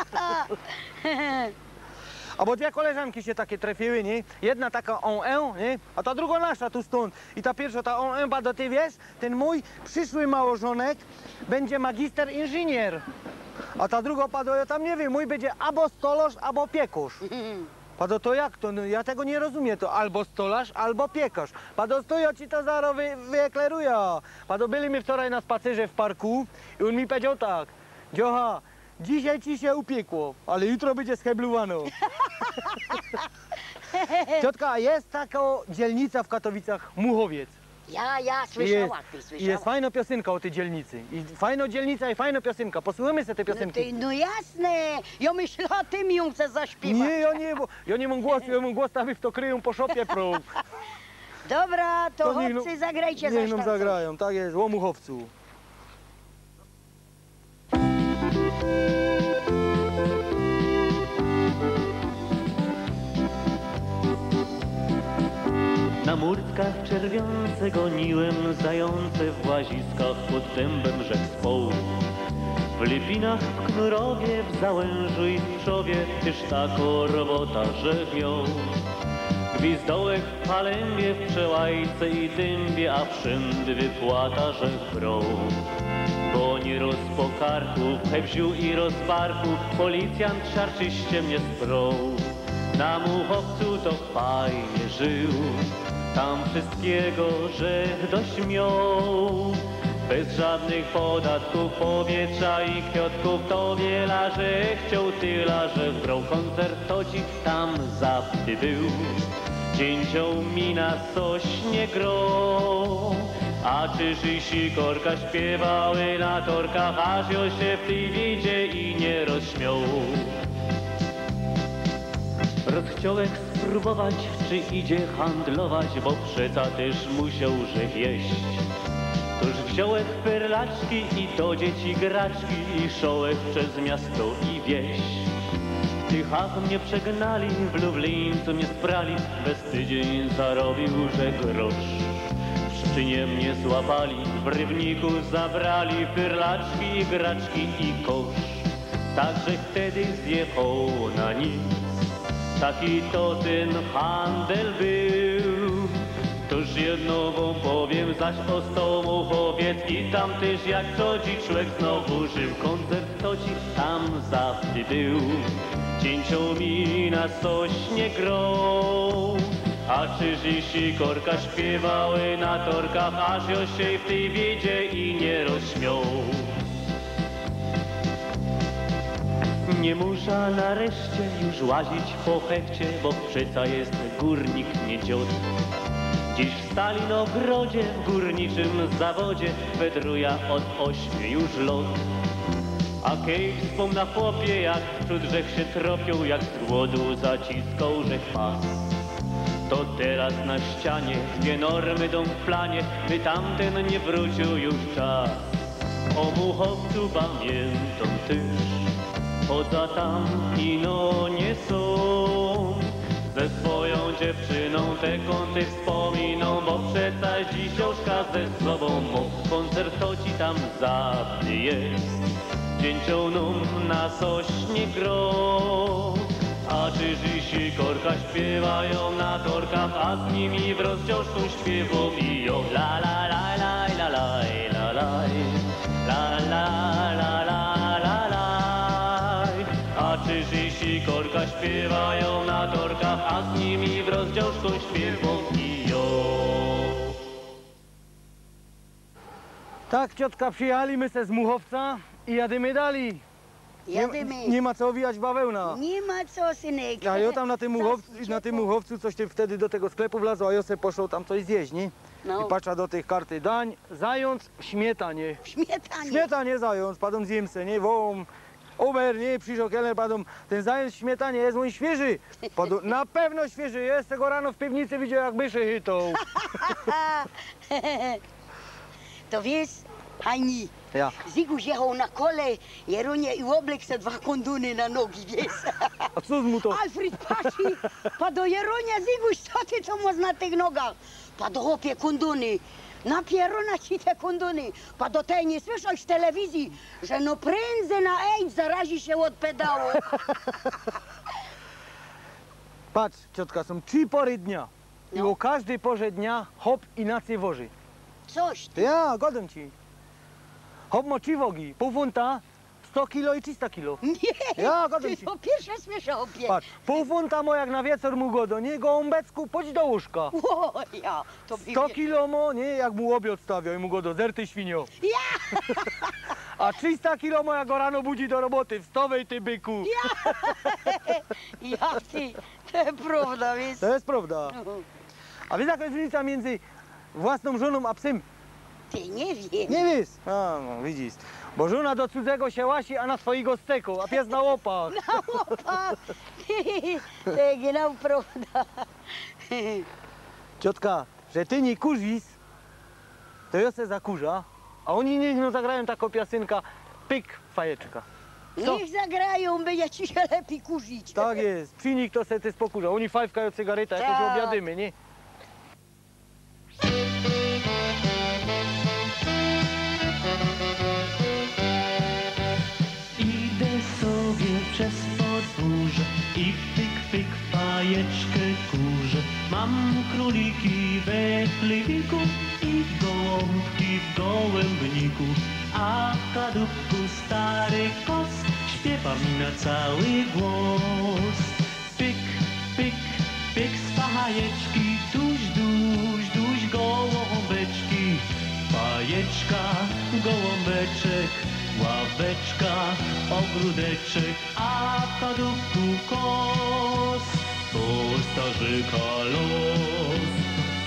A bo 2 koleżanki się takie trafiły, nie? Jedna taka nie? A ta druga nasza tu stąd. I ta pierwsza, ta pado, ty wiesz, ten mój przyszły małżonek będzie magister inżynier. A ta druga, pado, ja tam nie wiem, mój będzie albo stolarz, albo piekarz. Pado, to jak to? No, ja tego nie rozumiem, to albo stolarz, albo piekarz. Pado, ja ci to zaraz wyekleruję. Pado, byliśmy wczoraj na spacerze w parku i on mi powiedział tak: Dziocha, dzisiaj ci się upiekło, ale jutro będzie scheblowane. Ciotka, jest taka dzielnica w Katowicach, Muchowiec. Ja słyszałam, ty słyszałam. Jest fajna piosenka o tej dzielnicy. I fajna dzielnica i fajna piosenka. Posłuchajmy sobie te piosenki. No jasne, ja myślę, a ty mi ją chcesz zaśpiewać. Nie, ja nie mam głosu, ja mam głos, tam w to kryją po szopie pro. Dobra, to chłopcy, zagrajcie za Niech nam zagrają, tak jest, o Muchowcu. Na murtkach czerwiące goniłem zające, w łaziskach pod dębem rzek spał. W Lipinach, w Knurowie, w Załężu i w Trzowie tyż tako robota rzech miał. Gwizdołek w Palębie, w Przełajce i Dębie, a wszędy wypłata rzech brał. Bo nie roz po karku, w Hebziu i rozbarku, policjant siarczyście mnie sprął. Na Muchowcu to fajnie żył, tam wszystkiego rzech dość miał. Bez żadnych podatków, powietrza i kwiatków, to wiela, że chciał tyla, że brał koncert, to ci tam zawsze był. Cięcią mi na coś nie grał, a czyż i sikorka śpiewały na torkach, aż jo się w tej widzie i nie rozśmiał. Rozchciałek spróbować, czy idzie handlować, bo przeca też musiał rzech jeść. Toż wziąłek perlaczki i do dzieci graczki i szołek przez miasto i wieś. W Tychach mnie przegnali, w Lublińcu mnie sprali, bez tydzień zarobił, że grosz. W Szczynie mnie złapali, w Rybniku zabrali perlaczki i graczki i kosz. Także wtedy zjechał na nic, taki to ten handel był. Toż jedno wam powiem, zaś ostał Muchowiec i tam też jak co dziś człowiek znowu żył. Koncert to ci tam zawsze był, cięcią mi na coś nie grał. A czyż i sikorka śpiewały na torkach, aż jo się w tej biedzie i nie rozśmiał. Nie musza nareszcie już łazić po hekcie, bo przeca jest górnik, nie dziot. Dziś w Stalinogrodzie, w górniczym zawodzie, wędruja od 8 już lot. A kej wspomna chłopie, jak wśród rzek się tropią, jak z głodu zaciskał rzek pas. To teraz na ścianie 2 normy dom w planie, by tamten nie wrócił już czas. O Muchowcu pamiętam też, poza tam ino nie są. Ze swoją dziewczyną te kąty wspominą, bo przeca dzisioszka ze sobą mógł. Koncert to ci tam zawsze jest, dzięcią na coś nie grą. A czyż i sikorka śpiewają na torkach, a z nimi w rozciążku śpiewu biją. La la la la la la la la la la la la la. sikorka śpiewają na torkach, a z nimi w rozdziałczką śpiewą piją. Tak, ciotka, przyjechaliśmy se z Muchowca i jadymy dalej. Jadymy. Nie ma co owijać bawełna. Nie ma co, synek. A ja tam na tym Zasłuchaj. Muchowcu coś ty wtedy do tego sklepu wlazł, a ja se poszł tam coś zjeść, nie? No. I patrzę do tych karty dań, zając w śmietanie. W śmietanie. Śmietanie zając, padą zjem se, nie? Wołom, Uber, nie? Przyszło kelner, padą, ten zając w śmietanie jest mój świeży. Padą, na pewno świeży jest, tego rano w piwnicy widział jak myszy chytą. To wiesz, Hani, Ja. Ziguś jechał na kole, Jerunia i oblekł se 2 konduny na nogi, wiesz. A co mu to? Alfred patrzy, pa do Jerunia, Ziguś, co ty to masz na tych nogach? Pa do chłopie konduny. Napieruna ci te konduny. Pa do tej nie słyszałeś w telewizji, że no prędzej na AIDS zarazi się od pedału. Patrz, ciotka, są 3 pory dnia. I No. o każdej porze dnia hop inaczej woży. Coś To ty. ja, godam ci. Hop ma 3 wogi, pół funta, 100 kilo i 300 kilo. Nie, Ja godam ty ci. to pierwsze słyszę o pie. Patrz, pół funta mo jak na wieczór mu godo, nie? Gołąbecku, chodź do łóżka. O, ja, to 100 kilo mo, nie? Jak mu obiad stawiał i mu godo, zerty świnio. Ja, A 300 kilo mo jak go rano budzi do roboty, wstawaj ty byku. ja ty, to jest prawda, wiesz. To jest prawda. A wiesz jaka jest różnica między własną żoną a psem? Ty nie wiem. Nie wiesz? A, no widzisz. Bo żona do cudzego się łasi, a na swojego steku, a pies na łopach. Opa, to jest genau prawda. Ciotka, że ty nie kurzysz, to ja se zakurza, a oni niech no zagrają taką piasynka, pyk, fajeczka. Co? Niech zagrają, będzie ci się lepiej kurzyć. Tak jest, przynik to se ty spokurza, oni fajwkają cygareta, jakoś Tak. obiadymy, nie? Idę sobie przez podwórze i pyk, pyk, fajeczkę kurzę. Mam króliki we chlewiku i gołąbki w gołębniku, a w kadłubku stary kos śpiewa mi na cały głos. Pyk, pyk, pyk z fajeczki, duś, duś, duś, gołąbeczki. Fajeczka, gołąbeczek, ławeczka, ogródeczek, a w kadłubku kos, to starzyka los.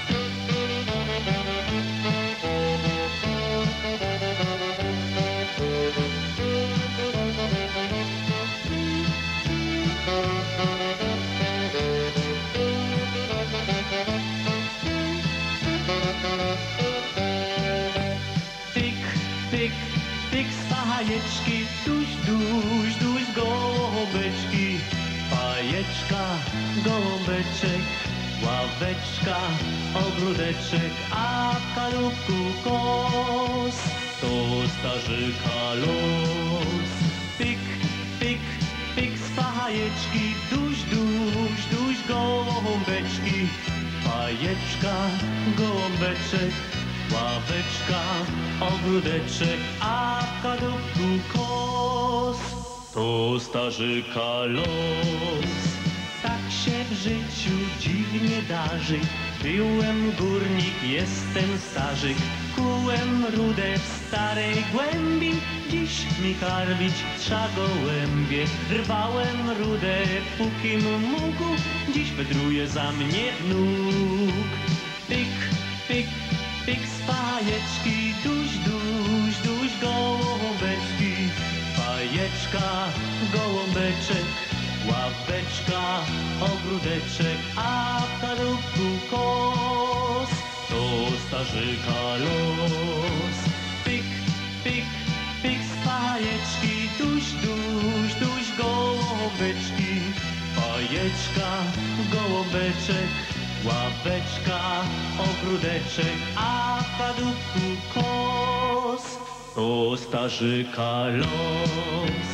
Pyk, pyk, pyk z fajeczki, duś, duś, duś, gołąbeczki. Fajeczka, gołąbeczek, ławeczka, ogródeczek, a w kadłubku kos, to starzyka los. Pyk, pyk, pyk z fajeczki, duś, duś, duś, gołąbeczki. Fajeczka, gołąbeczek, ławeczka, ogródeczek, a w kadłubku kos, to starzyka los. Tak się w życiu dziwnie darzy, byłem górnik, jestem starzyk, kułem rudę w starej głębi, dziś mi karmić trza gołębie. Rwałem rudę, pókim mógł, dziś wędruje za mnie wnuk. Pyk, pyk, pyk z fajeczki, duś, duś, duś, gołąbeczki. Fajeczka, gołąbeczek, ławeczka, ogródeczek, a w kadłubku kos, to starzyka los. Pyk, pyk, pyk z fajeczki, duś, duś, duś, gołąbeczki. Fajeczka, gołąbeczek, ławeczka, ogródeczek, a w kadłubku kos, to starzyka los.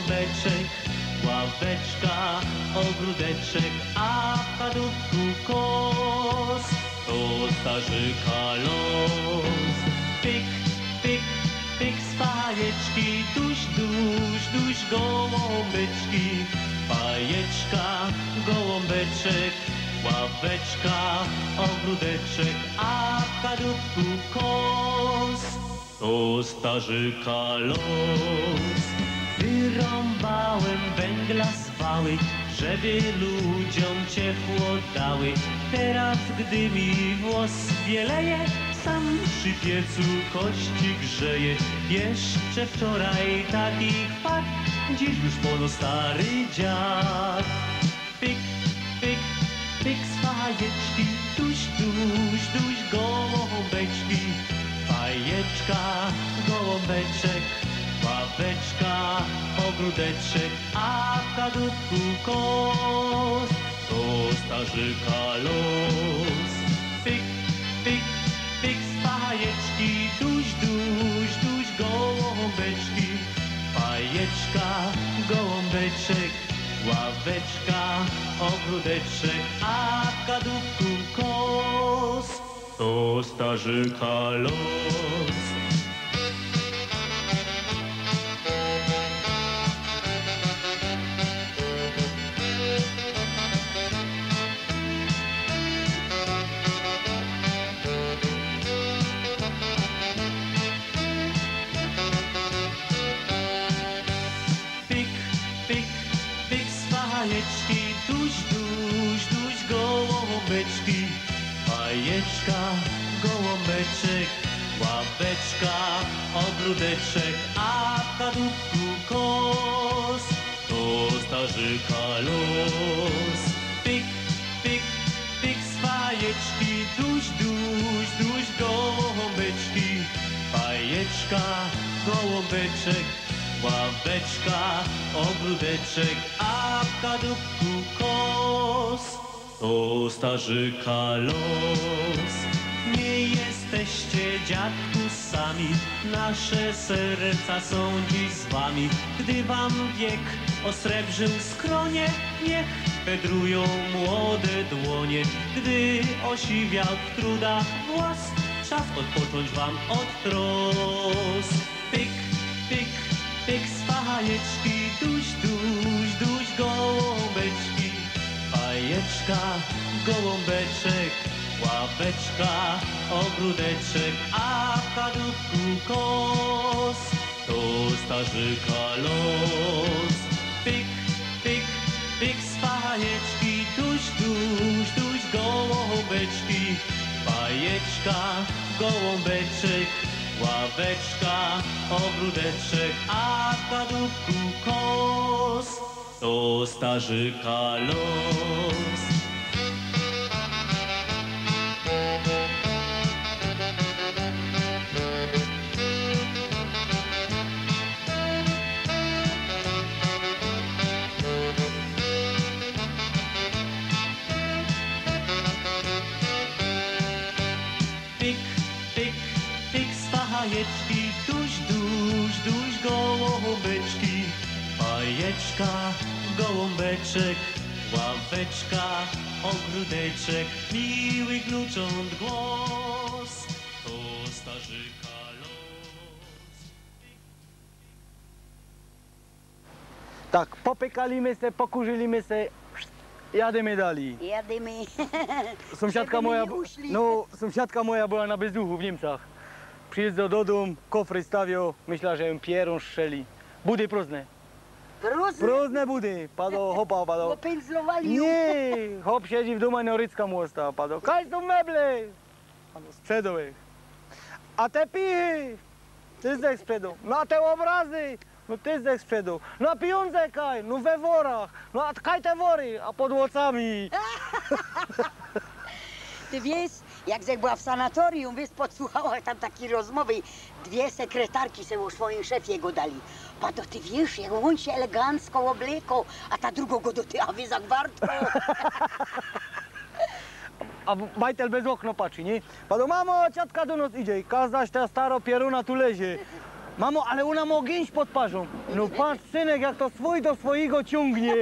gołąbeczek, ławeczka, ogródeczek, a w kadłubku kos, to starzyka los. Pyk, pyk, pyk z fajeczki, duś, duś, duś gołąbeczki, fajeczka, gołąbeczek, ławeczka, ogródeczek, a w kadłubku kos, to starzyka los. Wyrąbałem węgla zwały, żeby ludziom ciepło dały. Teraz, gdy mi włos bieleje, sam przy piecu kości grzeje. Jeszcze wczoraj taki fakt, dziś już pono stary dziad. Pyk, pyk, pyk z fajeczki, duś, duś, duś gołąbeczki, fajeczka, gołąbeczek, ławeczka, ogródeczek, a w kadłubku kos, to starzyka los. Pyk, pyk, pyk z fajeczki, duś, duś, duś gołąbeczki, fajeczka, gołąbeczek, ławeczka, ogródeczek, a w kadłubku kos, to starzyka los. Fajeczka, gołąbeczek, ławeczka, ogródeczek, a w kadłubku kos, to starzyka los. Pyk, pyk, pyk z fajeczki, duś, duś, duś gołąbeczki, fajeczka, gołąbeczek, ławeczka, ogródeczek, a w kadłubku kos, to starzyka los. Nie jesteście, dziadku, sami, nasze serca są dziś z wami. Gdy wam wiek osrebrzył skronie, niech pedrują młode dłonie. Gdy osiwiał w trudach włos, czas odpocząć wam od tros. Pyk, pyk, pyk z fajeczki, duś, duś, duś gołąbeczki, fajeczka, gołąbeczek, ławeczka, ogródeczek, a w kadłubku kos, to starzyka los. Pyk, pyk, pyk z fajeczki, duś, duś, duś gołąbeczki, fajeczka, gołąbeczek, ławeczka, ogródeczek, a w kadłubku kos, to starzyka los. Pyk, pyk, pyk z fajeczki, duś, duś, duś gołąbeczki, fajeczka, gołąbeczek, ławeczka, ogródeczek, miły glucząt głos, to starzyka los. Tak, popykaliśmy se, pokurzyliśmy se, jademy dalej. Jadymy. Sąsiadka Żeby moja, nie uszli. no, sąsiadka moja była na bezduchu w Niemcach. Przyjeżdżał do domu, kofry stawiał, myślała, że ją pierą strzeli. Budy próżne. Próżne budy. Padło, hopa, padło. Bo pędzlowali ją. Nie, hop siedzi w domu, no rycka mu ostała, padło. Kaj są meble? Padło, sprzedał ich. A te pichy? Ty zdech sprzedał. No a te obrazy? No ty zdech sprzedał. No a pieniądze kaj? No we worach. No a kaj te wory? A pod łocami. Ty wiesz, jak była w sanatorium, wiesz, podsłuchała tam takiej rozmowy. Dwie sekretarki sobie o swoim szefie go dali. Pado, ty wiesz, jak on się elegancko oblekał, a ta druga go do tej awy zagwartło. A bajtel bez okna patrzy, nie? Pado, mamo, ciatka do nas idzie. Kazaś ta staro pieruna tu lezie. Mamo, ale ona ma gęś pod parzą. No patrz, synek, jak to swój do swojego ciągnie.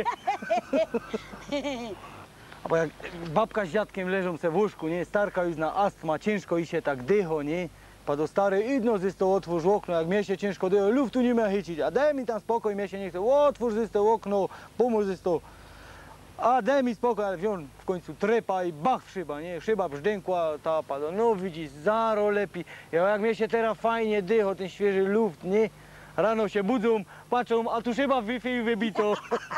A bo jak babka z dziadkiem leżą se w łóżku, nie? Starka już na astma, ciężko i się tak dycho, nie? Pado stary, idno ze to otwórz okno, jak mnie się ciężko dycho, luftu nie ma chycić. A daj mi tam spokój, mnie się nie chce, otwórz ze to okno, pomóż ze to. A daj mi spokój, ale wziął w końcu trepa i bach w szyba, nie? Szyba brzdękła, ta pada. No widzisz, zaro lepiej. Jak mnie się teraz fajnie dycho, ten świeży luft, nie? Rano się budzą, patrzą, a tu szyba w Wi-Fi wybito.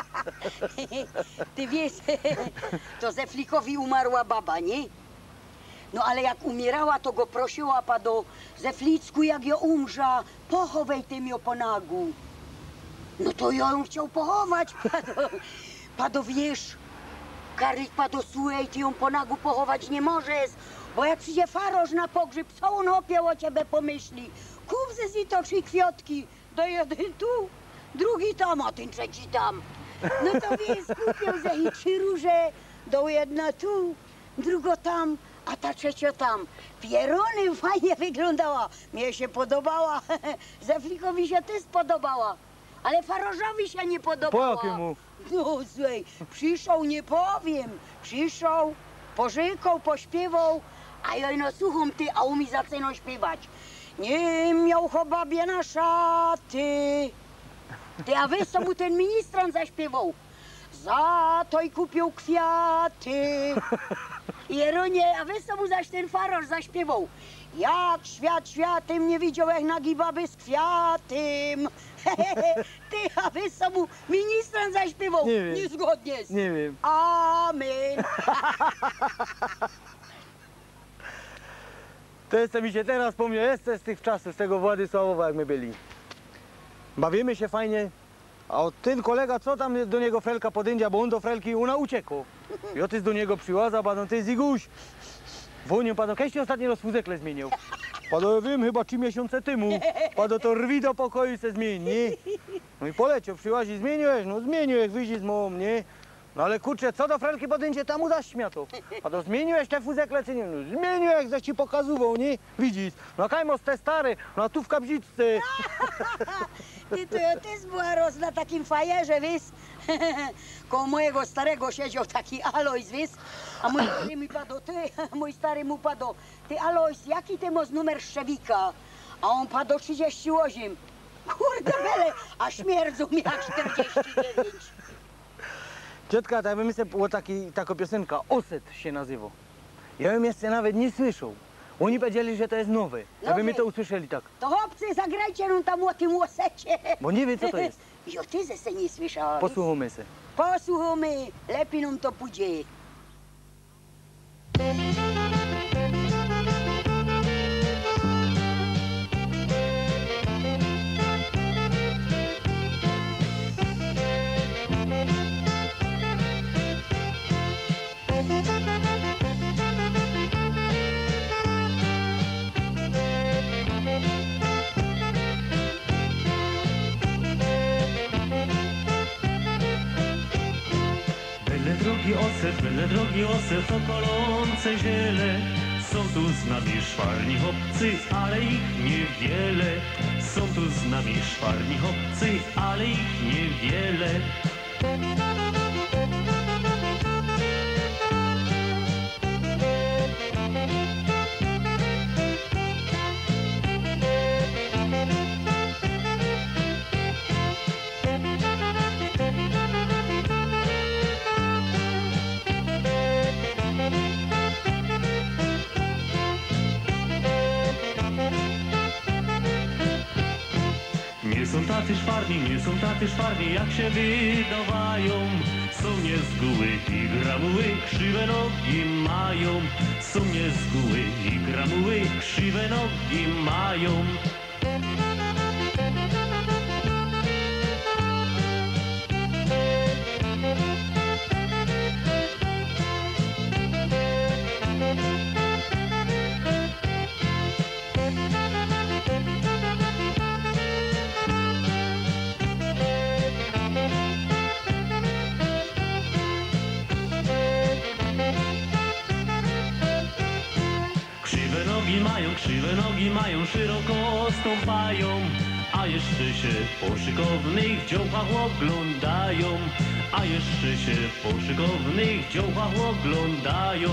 Ty wiesz, to Zeflikowi umarła baba, nie? No ale jak umierała, to go prosiła pado, Zeflicku, jak ją umrza, pochowaj tym ją po nagu. No to ja ją chciał pochować, pado wiesz, Karlik pado, słuchaj, ty ją po nagu pochować nie możesz, bo jak przyjdzie faroż na pogrzeb, co on opiał o ciebie pomyśli? Kup ze si to 3 kwiatki, do jeden tu, drugi tam, a ten trzeci tam. No to wiesz, kupił ze i 3 róże, do jedna tu, drugo tam, a ta trzecia tam. Pierony fajnie wyglądała, mnie się podobała, Zeflikowi się też podobała, ale farożowi się nie podobała. Po jakiemu? No słuchaj, przyszł, nie powiem, przyszł, pożykał, pośpiewał, a ja no słucham ty, a umi zaczyna śpiewać. Nie miał chobabie na szaty. Ty, a wiesz co mu ten ministrant zaśpiewał? Za to i kupił kwiaty. Jeronie, a wiesz co mu zaś ten faroż zaśpiewał? Jak świat światem nie widział, jak nagi baby z kwiatem. Ty, a wiesz co mu ministrant zaśpiewał? Nie wiem. Niezgodnie z... Nie wiem. Amen. To jest, co mi się teraz wspomniał, jest z tych czasów, z tego Władysławowa, jak my byli. Bawimy się fajnie, a ten kolega, co tam do niego Frelka podędzia, bo on do Frelki, ona uciekł. I otys do niego przyłaza, padą, ty Ziguś. Wonią, padą, kiedy ostatni raz wózekle zmienił? Padą, wiem, chyba 3 miesiące temu. Padą, to rwi do pokoju se zmieni, nie? No i poleciał, przyłazi, zmieniłeś, no zmieniłeś, wyjdzie z mą, nie? No ale kurczę, co do Frelki podędzie, tam mu zaśmiatał. A to zmieniłeś te fuzekle, czy nie? No zmieniłeś, zaś ci pokazywał, nie? Widzisz? No kajmos te stary, no tu w Kabrzicce. Ty to ja też była roz na takim fajerze, wiesz? Koło mojego starego siedział taki Alojz, wiesz? A mój stary mi padł, mój stary mu padł, ty Alojz, jaki ty masz numer szczewika? A on padł 38. Kurde bele, a śmierdzą mi jak 49. Ciotka, tak bym sobie było taka piosenka, Oset się nazywa. Ja ją jeszcze nawet nie słyszał. Oni powiedzieli, że to jest nowe. Aby my to usłyszeli tak. To chłopcy, zagrajcie nam tam o tym osecie. Bo nie wiem, co to jest. Jo, ty ze nie słyszałeś. Posłuchamy se. Posłuchamy, lepiej nam to pójdzie. Byle drogi oset, o kolące ziele. Są tu z nami szwarni chłopcy, ale ich niewiele. Są tu z nami szwarni chłopcy, ale ich niewiele. Nie są tacy szwarni, jak się wydawają. Są nie z góły i gramuły, krzywe nogi mają. Są nie z góły i gramuły, krzywe nogi mają. Krzywe nogi mają, szeroko stąpają, a jeszcze się po szykownych dziołchach oglądają, a jeszcze się po szykownych dziołchach oglądają.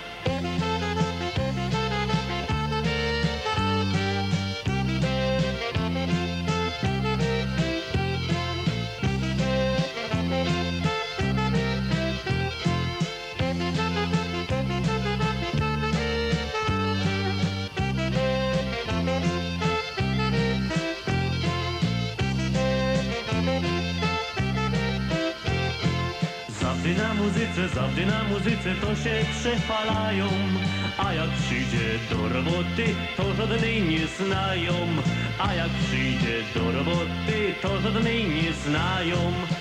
Zawdy na muzyce to się przechwalają, a jak przyjdzie do roboty, to żadnej nie znają, a jak przyjdzie do roboty, to żadnej nie znają.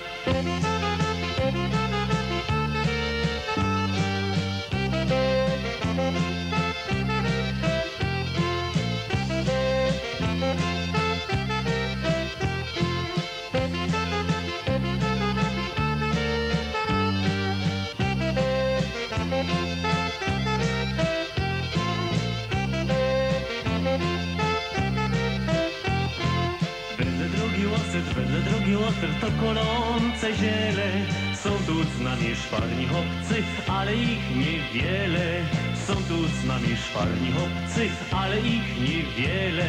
Wedle drogi Oster to kolące ziele. Są tu z nami szwarni chłopcy, ale ich niewiele. Są tu z nami szwarni chłopcy, ale ich niewiele.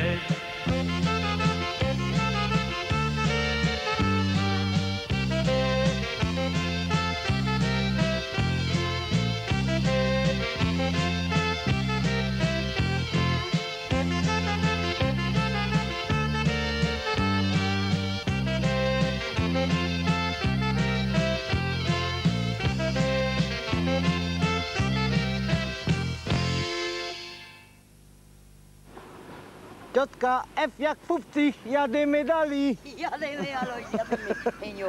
Ciotka, F jak fufci, jadymy dalej. Jadymy, Aloś, jadymy, Heniu.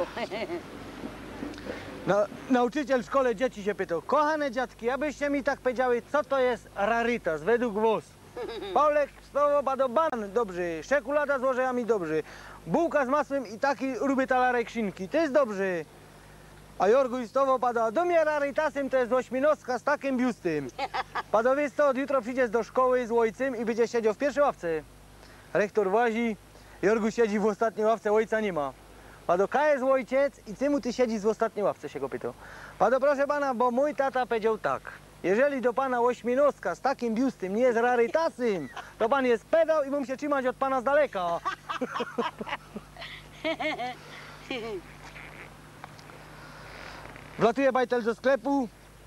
No, nauczyciel w szkole dzieci się pytał, kochane dziadki, abyście mi tak powiedziały, co to jest rarytas według was? Paulek, słowo badoban, dobrze, czekolada z orzechami, dobrze, bułka z masłem i taki ruby talarek szynki, to jest dobrze. A Jorguś słowo pada, do mnie rarytasem to jest ośminostka z takim biustym. Padowie to od jutro przyjdziesz do szkoły z ojcem i będzie siedział w pierwszej ławce. Rektor włazi, Jorguś siedzi w ostatniej ławce, ojca nie ma. Pado, ka jest ojciec i czemu ty siedzisz w ostatniej ławce, się go pytał. Pado, proszę pana, bo mój tata powiedział tak. Jeżeli do pana ośminostka z takim biustym nie jest rarytasem, to pan jest pedał i mógł się trzymać od pana z daleka. Wlatuje bajtel do sklepu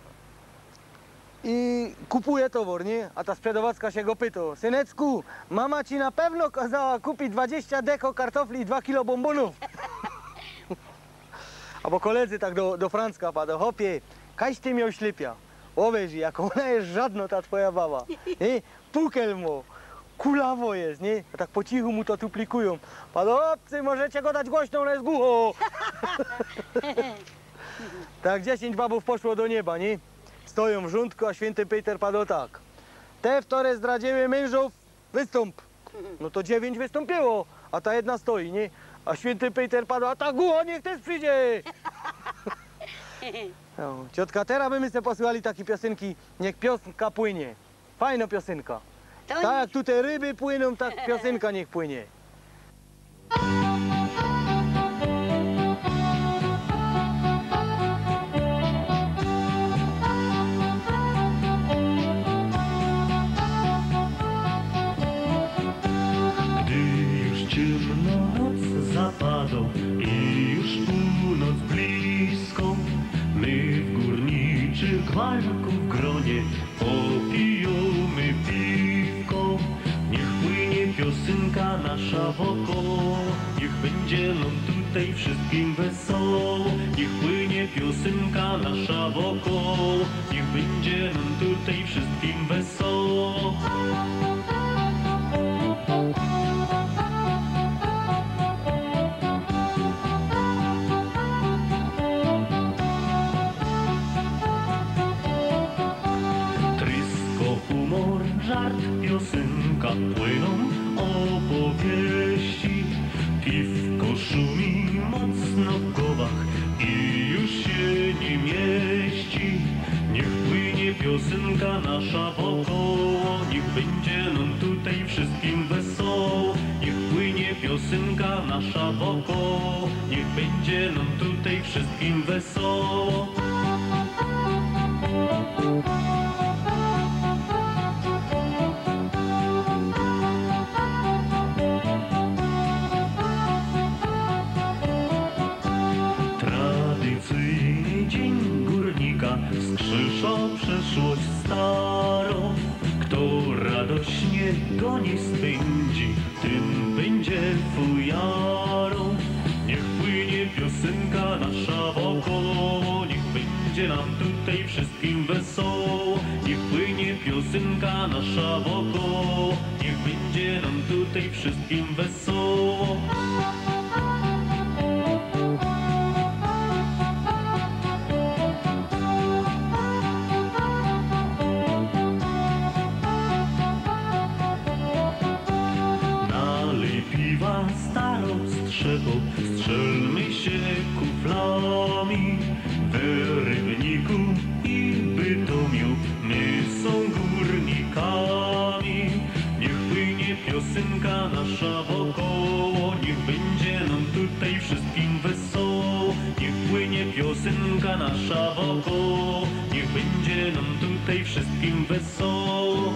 i kupuje towar, nie? A ta sprzedawacka się go pyta, synecku, mama ci na pewno kazała kupić 20 deko kartofli i 2 kilo bombonów. Albo koledzy tak do Francka pada, hopie, kaś ty miał ślepia. Oweź, jak ona jest żadna ta twoja baba, nie? Pukel mu, kulawo jest, nie? A tak po cichu mu to tuplikują. Pada, obcy, możecie go dać głośno, on jest głucho. Tak 10 babów poszło do nieba, nie? Stoją w rządku, a święty Peter padł tak. Te wtore zdradziły mężów, wystąp. No to 9 wystąpiło, a ta jedna stoi, nie? A święty Peter padł, a ta głucho niech też przyjdzie. No, ciotka, teraz by my sobie posłuchali takie piosenki, niech piosenka płynie. Fajna piosenka. Tak jak tu te ryby płyną, tak piosenka niech płynie. Zapadą i już północ blisko, my w górniczych gwałku w gronie popijamy piwko. Niech płynie piosenka nasza wokoło, niech będzie nam tutaj wszystkim wesoło. Niech płynie piosenka nasza wokoło, niech będzie nam tutaj wszystkim wesoło. Żart, piosenka, płyną opowieści. Piwko szumi mocno w głowach i już się nie mieści. Niech płynie piosenka nasza wokoło, niech będzie nasza wokoło, niech będzie nam tutaj wszystkim wesoło. Tradycyjny dzień górnika wskrzesza przeszłość starą. Kto radośnie go nie spędzi, tym będzie fujarą. Niech płynie piosenka nasza wokoło, niech będzie nam tutaj wszystkim wesoło. Niech płynie piosenka nasza wokoło, niech będzie nam tutaj wszystkim wesoło. Strzelmy się kuflami w Rybniku i Bytomiu, my są górnikami. Niech płynie piosenka nasza wokoło, niech będzie nam tutaj wszystkim wesoło. Niech płynie piosenka nasza wokoło, niech będzie nam tutaj wszystkim wesoło.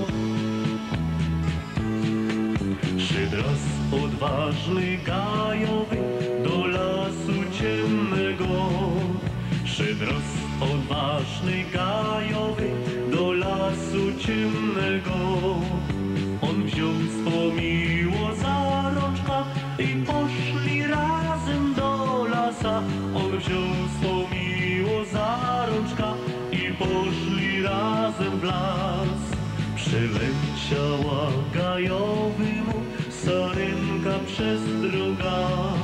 Szydras odważny gajowy do lasu ciemnego. Szydras odważny gajowy do lasu ciemnego. On wziął swą miło za rączka i poszli razem do lasa. On wziął swą miło za rączka i poszli razem w las. Przeleciała gajowy mu sarenka przez droga.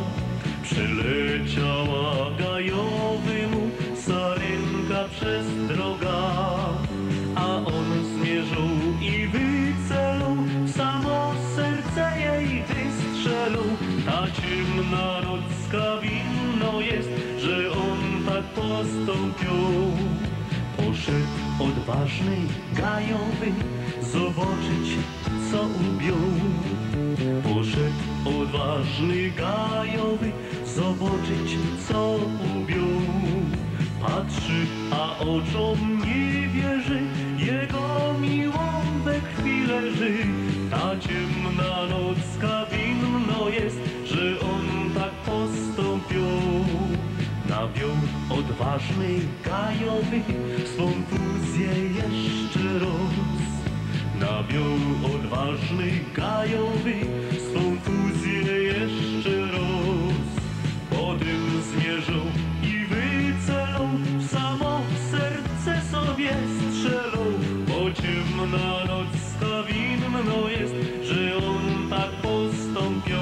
Przeleciała gajowy mu sarenka przez droga. A on zmierzył i wycelał, w samo serce jej wystrzelał. Ta ciemna nocka winno jest, że on tak postąpił. Poszedł odważny gajowy zobaczyć, co ubił. Poszedł odważny gajowy zobaczyć, co ubił. Patrzy, a oczom nie wierzy, jego miłą we krwi leży. Ta ciemna nocka winno jest, że on tak postąpił. Nawiął odważny gajowy swą fuzję jeszcze raz. Nawiął odważny gajowy swą fuzję jeszcze raz. Potem zmierzył i wycelał, w samo serce sobie strzelał. Bo ciemna nocka winno jest, że on tak postąpił.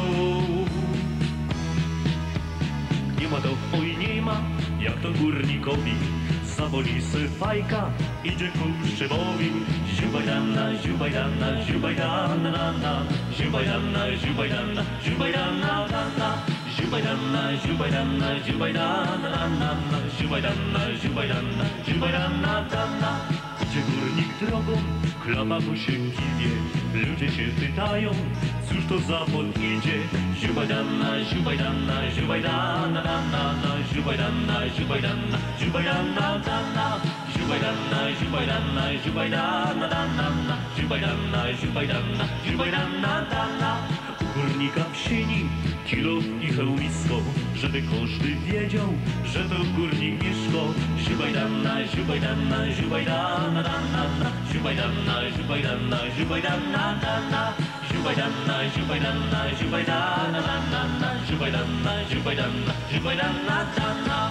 Nie ma to, oj nie ma, jak to górnikowi zawoli se fajka, idzie ku szczepowi. Ziubajdana, ziubajdana, ziubajdana, na, na. Ziubajdana, ziubajdana, ziubajdana, na, na. Ziubajdana, ziubajdana, ziubajdana, na, na. Ziubajdana, ziubajdana, ziubajdana, na, na. Idzie górnik drogą, klapa mu się kiwie. Ludzie się pytają, cóż to za pot idzie. Ziubajdana, ziubajdana, ziubajdana, na, na, na. Ziubajdana, ziubajdana, ziubajdana, na, na. Ziubajdana, ziubajdana, ziubajdana, na, na. Ziubajdana, ziubajdana, ziubajdana, na, na. U górnika w sieni kilo i hełmisko, żeby każdy wiedział, że to górnik Mieszko. Ziubajdana, ziubajdana, ziubajdana, na, na. Ziubajdana, ziubajdana, ziubajdana, na, na. Ziubajdana, ziubajdana, ziubajdana, na, na. Ziubajdana, ziubajdana, ziubajdana, na, na.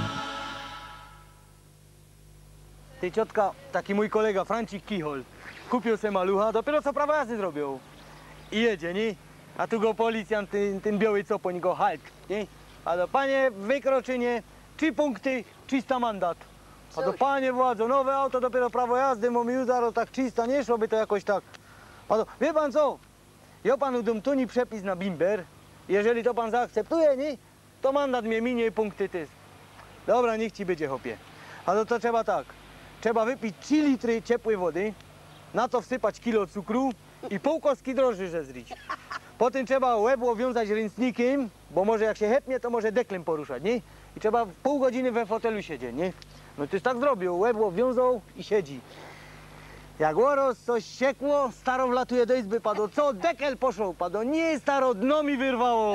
Ty ciotka, taki mój kolega Francik Kichol, kupił se malucha, dopiero co prawo jazdy zrobił. I jedzie, nie? A tu go policjant, ten biały copoń go halt, nie? A do panie wykroczenie, 3 punkty, 300 mandat. A do panie władzo, nowe auto, dopiero prawo jazdy, bo mi już zaraz tak 300 nie szłoby to jakoś tak. A do, wie pan co? Ja panu dam tu przepis na bimber. Jeżeli to pan zaakceptuje, nie? To mandat mnie minie i punkty ty. Dobra, niech ci będzie, chłopie. A to trzeba tak. Trzeba wypić 3 litry ciepłej wody, na to wsypać kilo cukru i pół kostki drożdży zrić. Potem trzeba łeb owiązać ręcznikiem, bo może jak się hepnie, to może deklem poruszać, nie? I trzeba pół godziny we fotelu siedzieć, nie? No tyś tak zrobił, łeb owiązał i siedzi. Jak łoros coś siekło, staro wlatuje do izby, padło, co, dekel poszło, padło, nie, staro, dno mi wyrwało.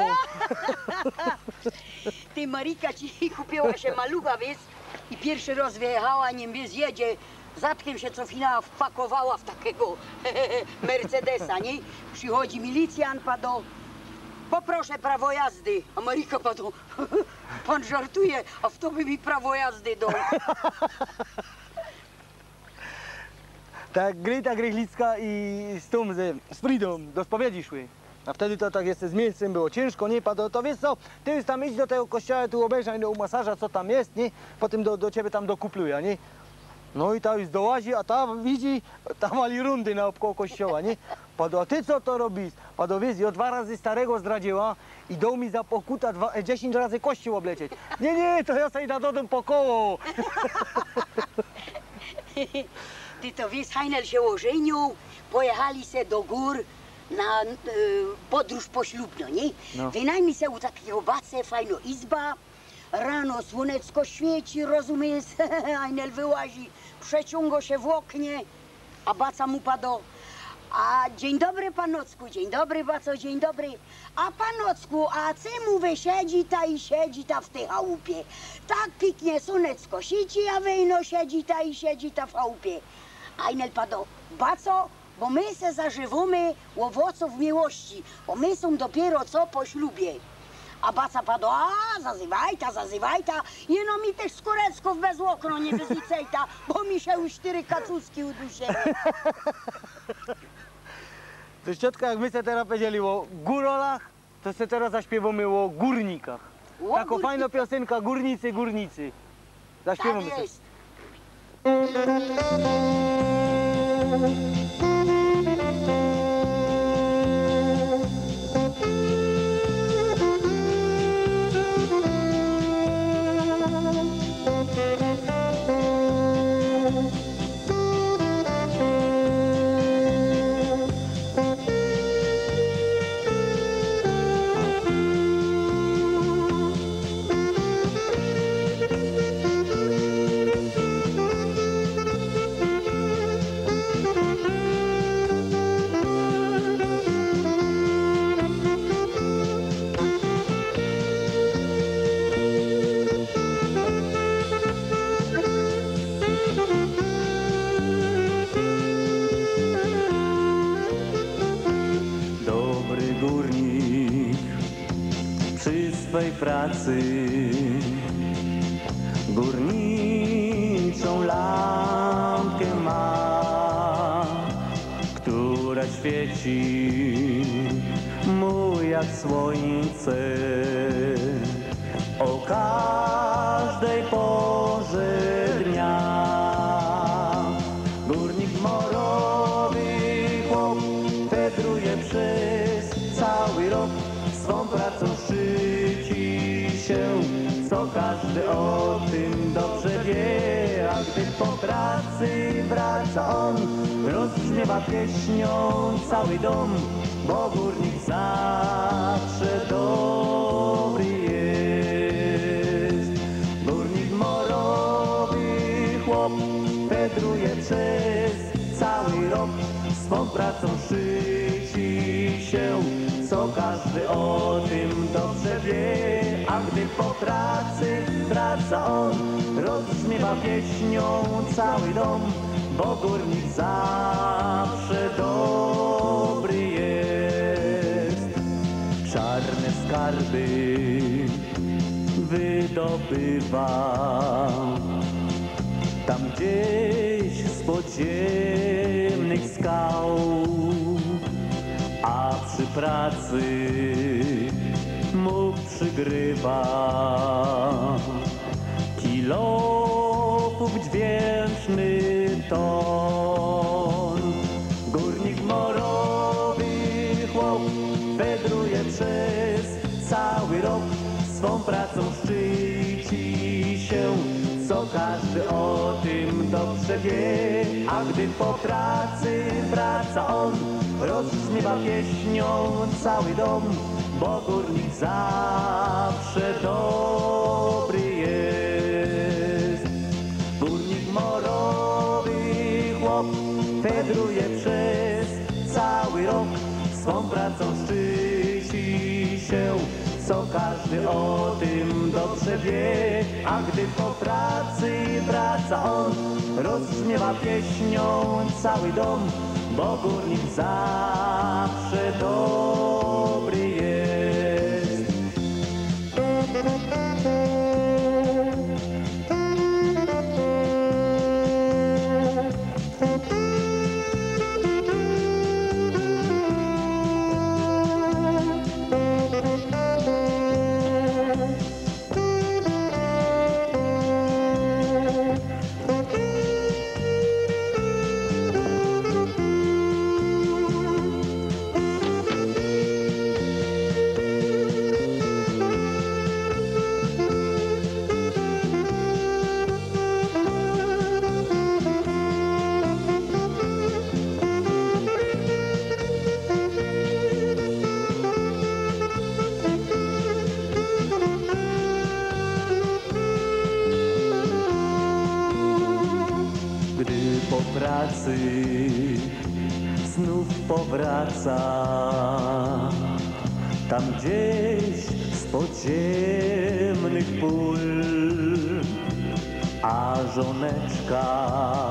Ty, Marika, ci kupiła się malucha, wiesz? I pierwszy raz wyjechała, nim wiesz, jedzie. Zatkiem się cofina wpakowała w takiego Mercedesa, nie? Przychodzi milicjant, padł, poproszę prawo jazdy. A Marika padł, pan żartuje, a w to by mi prawo jazdy dał. Tak Grita Grychlicka i z tą, z Fridą do spowiedzi szły. A wtedy to tak jeszcze z miejscem było ciężko, nie? Padło, to wiesz co, ty już tam idź do tego kościoła, tu obejrzaj u masaża, co tam jest, nie? Potem do ciebie tam dokupluje, nie? No i ta już dołazi, a ta widzi, ta mali rundy naokoło kościoła, nie? Padło, a ty co to robisz? Padło, wiesz, ja 2 razy starego zdradziła i dał mi za pokuta 10 razy kościół oblecieć. Nie, to ja sobie na dom po koło. Ty to wiesz, Heinel się ożenił, pojechali se do gór na podróż poślubną, nie? No. Wynajmij se u takiego bace, fajna izba, rano słonecko świeci, rozumiesz, Heinel wyłazi, przeciąga się w oknie, a baca mu padło, a dzień dobry panocku, dzień dobry baco, dzień dobry, a panocku, a co mu wysiedzi ta i siedzi ta w tej chałupie, tak piknie słonecko sieci, a wejno siedzi ta w chałupie. Heinel padł, baco, bo my se zażywamy owoców miłości, bo my są dopiero co po ślubie. A baca padł, a zazywaj ta, jeno mi też skórecków bez okno nie wyzycejta, bo mi się już 4 kacuski udusiły. To ciotka, jak my se teraz powiedzieli o górolach, to se teraz zaśpiewamy o górnikach. Taką fajną piosenka, górnicy, górnicy. Zaśpiewamy Tak se. jest. Pracy górniczą lampkę ma, która świeci mu jak słońce o każdej porze dnia. Górnik morowy chłop wędruje przez cały rok, swą pracą szczyci się, co każdy o tym dobrze wie. A gdy po pracy wraca on, rozbrzmiewa pieśnią cały dom, bo górnik zawsze dobry jest. Górnik morowy chłop wędruje przez cały rok, swą pracą szczyci się, co każdy o tym dobrze wie. A gdy po pracy wraca on, rozbrzmiewa pieśnią cały dom, bo górnik zawsze dobry jest. Czarne skarby wydobywa tam gdzieś z podziemnych skał, a przy pracy mu przygrywa kilofów dźwięczny ton. Górnik morowy chłop wędruje przez cały rok, swą pracą szczyci się, co każdy o tym dobrze wie. A gdy po pracy wraca on, rozbrzmiewa pieśnią cały dom, bo górnik zawsze dobry jest. Górnik morowy chłop fedruje przez cały rok, swą pracą szczyci się, co każdy o tym dobrze wie. A gdy po pracy wraca on, rozbrzmiewa pieśnią cały dom, bo górnik zawsze dobry jest. Po pracy znów powraca, tam gdzieś z podziemnych pól, a żoneczka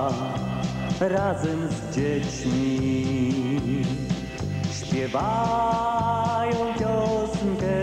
razem z dziećmi śpiewają piosenkę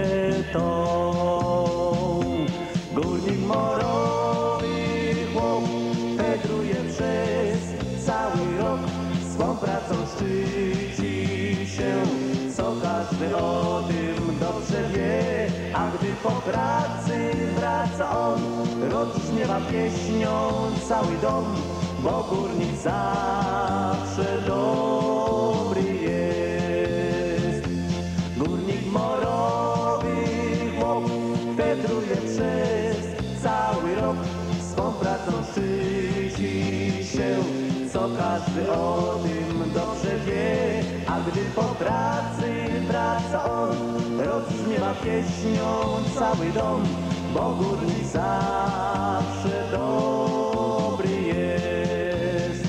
tą. Górnik morowy chłop fedruje przez cały rok, swą pracą szczyci się, co każdy o tym dobrze wie. A gdy po pracy wraca on, rozbrzmiewa pieśnią cały dom, bo górnik zawsze dobry jest. Górnik morowy chłop fedruje przez cały rok, swą pracą szczyci się, co każdy o tym dobrze wie. A gdy po pracy wraca on, rozbrzmiewa pieśnią cały dom, bo górnik zawsze dobry jest.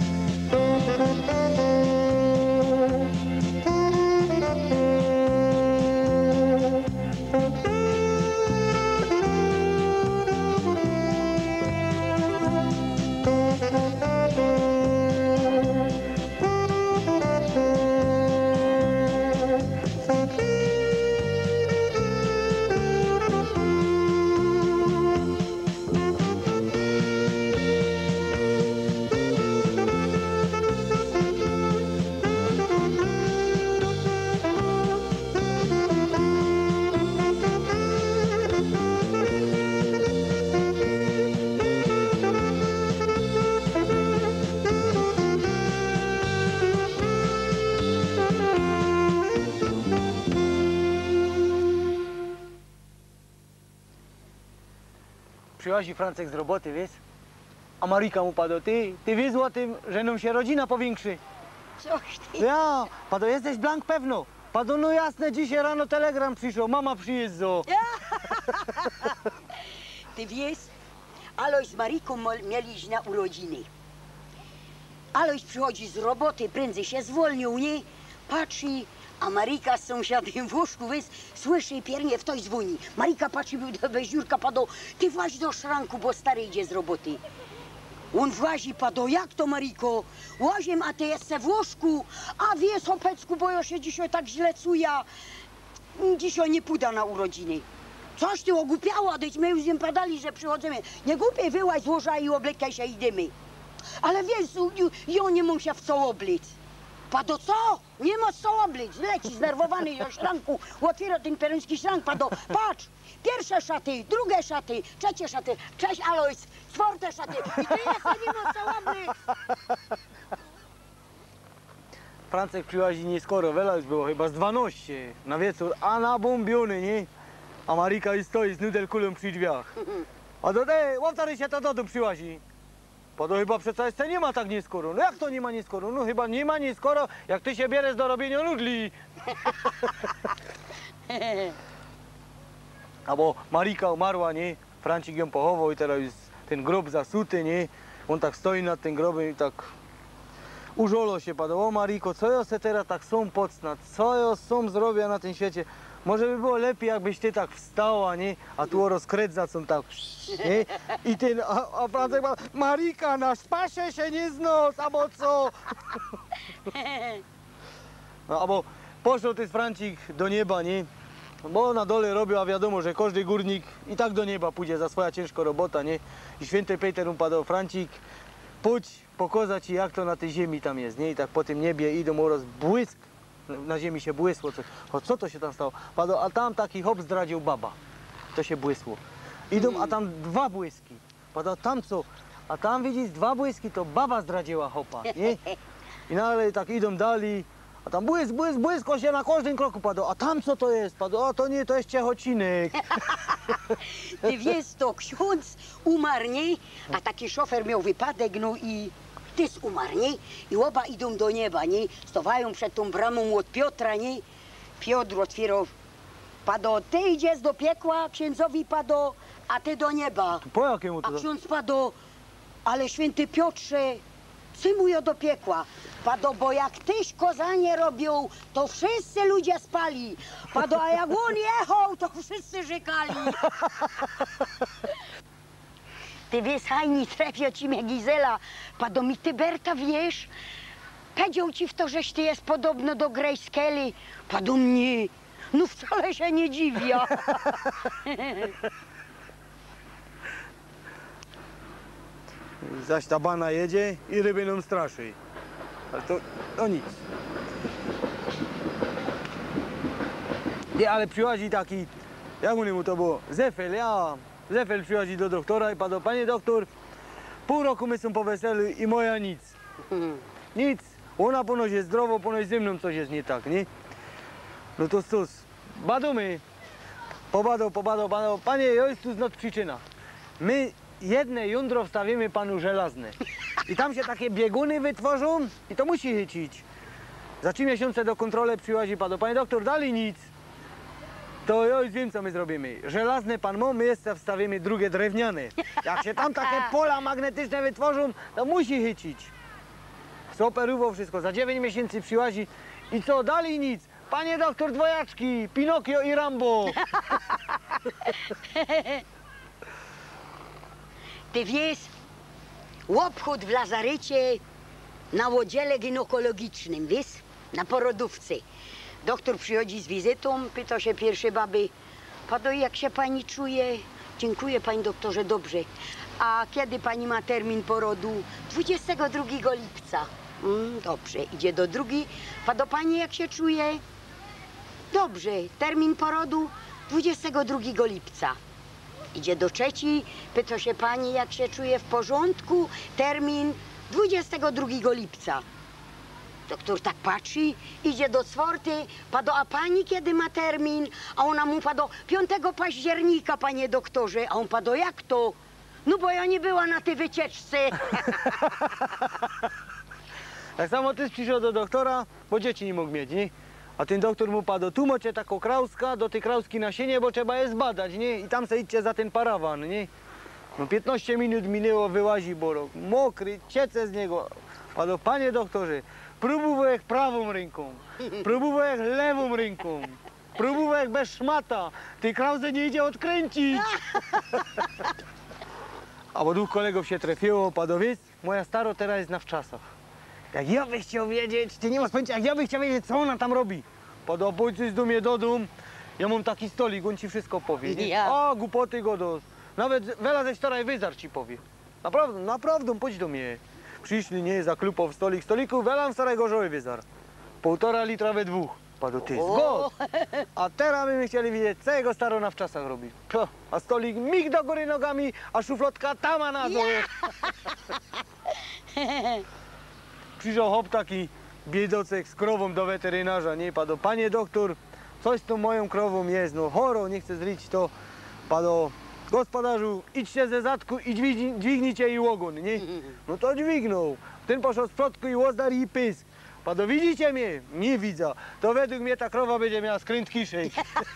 Przychodzi Francek z roboty, wiesz? A Marika mu padła, ty wiesz o tym, że nam się rodzina powiększy? Coś ty. Ja, pado, jesteś blank pewno. Pado, no jasne, dzisiaj rano telegram przyszło, mama przyjeżdża. Ty wiesz, Alojz z Mariką mieli iść na urodziny. Alojz przychodzi z roboty, prędzej się zwolnił, nie? Patrzy, a Marika z sąsiadem w łóżku, wiesz, słyszy piernie, ktoś dzwoni. Marika patrzy, bez dziurka, pado, ty właź do szranku, bo stary idzie z roboty. On włazi, pado, jak to, Mariko? Łaziem, a ty jesteś w łóżku, a wiesz, opecku, bo ja się dzisiaj tak źle cuja. Dzisiaj nie pójdę na urodziny. Coś ty ogłupiała, dyć my już im padali, że przychodzimy. Nie głupiej, wyłaź z łoża i oblekaj się, idziemy. Ale wiesz, ja nie mam się w co oblić. Pado, co? Nie ma co oblić. Leci znerwowany do szranku, otwiera ten peruński szrank, pado, patrz. Pierwsze szaty, drugie szaty, trzecie szaty. Cześć, Alojz, czwarte szaty. I ty jeszcze nie ma co oblić. Francek przyłazi nie skoro, wiele już było, chyba z 12 na wieczór, a nabombiony, nie? A Marika i stoi z nudelkulą przy drzwiach. A do tej, łowtary się to do domu przyłazi. Pado chyba przecież jeszcze nie ma tak nieskoro. No jak to nie ma nieskoro? No chyba nie ma nieskoro, jak ty się bierzesz do robienia nudli. Albo Marika umarła, nie? Francik ją pochował i teraz jest ten grob zasuty, nie? On tak stoi nad tym grobem i tak użolo się padło. O Mariko, co ja se teraz tak są pocna? Co ja są zrobię na tym świecie? Może by było lepiej, jakbyś ty tak wstała, nie? A tu rozkredza są tak, nie? I ten, a Francek ma, Marika, na spasie się nie znos, albo co? No, albo poszedł ty z Francik do nieba, nie? Bo na dole robił, a wiadomo, że każdy górnik i tak do nieba pójdzie za swoja ciężka robota, nie? I święty Peter upadł, Francik, pójdź, pokazać ci, jak to na tej ziemi tam jest, nie? I tak po tym niebie idą oraz błysk, na ziemi się błysło coś. O, co to się tam stało? Padło, a tam taki hop zdradził baba. To się błysło. Idą, a tam dwa błyski. Padło, tam co? A tam widzisz, dwa błyski, to baba zdradziła hopa, nie? I nagle tak idą dalej. A tam błysk, błysk, błysko się na każdym kroku padło. A tam co to jest? Padło, a to nie, to jest Ciechocinek. Ty wiesz, to ksiądz umarł, nie? A taki szofer miał wypadek, no i tyz umarł, nie? I oba idą do nieba, nie? Stowają przed tą bramą od Piotra, nie? Piotr otwierał, padło, ty idziesz do piekła, księdzowi padło, a ty do nieba. Po jakiemu A to? ksiądz padło, ale święty Piotrze, cymują do piekła. Padło, bo jak tyś kozanie robił, to wszyscy ludzie spali. Padło, a jak on jechał, to wszyscy rzekali. Ty wiesz, Hajni, trefio ci mnie Gizela. Padło mi, ty Berta wiesz? Powiedział ci w to, żeś ty jest podobno do Grace Kelly. Padło mnie, no wcale się nie dziwię. Zaś ta bana jedzie i ryby nam straszy. Ale to nic. Nie, ale przychodzi taki, jak mu to było, Zefel przychodzi do doktora i padł, panie doktor, pół roku my są po weselu i moja nic. Nic. Ona ponoć jest zdrowo, ponoć ze mną coś jest nie tak, nie? No to cóż, badamy. Pobadał, panie, jest tu znot przyczyna. My jedne jądro wstawimy panu żelazne. I tam się takie bieguny wytworzą i to musi chycić. Za 3 miesiące do kontroli przychodzi pan, panie doktor, dalej nic. To ja już wiem, co my zrobimy. Żelazne pan ma, my jeszcze wstawimy drugie drewniane. Jak się tam takie pola magnetyczne wytworzą, to musi chycić. Zoperował wszystko, za 9 miesięcy przyłazi i co, dalej nic. Panie doktor, dwojaczki, Pinokio i Rambo. Ty wiesz, obchód w lazarecie na oddziale ginekologicznym, wiesz, na porodówce. Doktor przychodzi z wizytą, pyta się pierwszej baby, padło, jak się pani czuje? Dziękuję, panie doktorze, dobrze. A kiedy pani ma termin porodu? 22 lipca. Dobrze, idzie do drugiej. Padło, pani jak się czuje? Dobrze, termin porodu 22 lipca. Idzie do trzeciej, pyta się pani, jak się czuje, w porządku, termin 22 lipca. Doktor tak patrzy, idzie do czwartej, padło, a pani kiedy ma termin? A ona mu padło, 5 października, panie doktorze. A on padło, jak to? No bo ja nie była na tej wycieczce. Tak samo ty przyszedł do doktora, bo dzieci nie mógł mieć, nie? A ten doktor mu padł, tu macie taką krauska, do tej krauski nasienie, bo trzeba je zbadać, nie? I tam se idźcie za ten parawan, nie? No 15 minut minęło, wyłazi borok, mokry, ciece z niego. Padł, panie doktorze, próbowałem prawą ręką, próbowałem lewą ręką, próbowałem bez szmata, tej krauze nie idzie odkręcić. A bo 2 kolegów się trafiło, padł, wiesz, moja staro teraz jest na wczasach. Jak ja byś chciał wiedzieć, ty nie masz pojęcia, jak ja bym chciał wiedzieć, co ona tam robi. Padł, pójdź do mnie do domu, ja mam taki stolik, on ci wszystko powie. Nie? Ja. A, głupoty godos. Nawet wiele ze wczoraj wyzar ci powie. Naprawdę, pójdź do mnie. Przyszli, nie, zaklupał w stoliku, welam starego żoły wyzar. 1,5 litra we 2. Padł, ty, zgod. A teraz byśmy chcieli wiedzieć, co jego staro na wczasach robi. A stolik mig do góry nogami, a szuflotka tama na dole. Przyjrzał hop taki biedocek z krową do weterynarza, nie? Padł, panie doktor, coś z tą moją krową jest, no choro, nie chcę zlić to. Padł, gospodarzu, idźcie ze zadku i dźwignijcie jej ogon, nie? No to dźwignął. Ten poszedł z przodku i łozdar i pysk. Pado, widzicie mnie? Nie widzę. To według mnie ta krowa będzie miała skręt kiszek.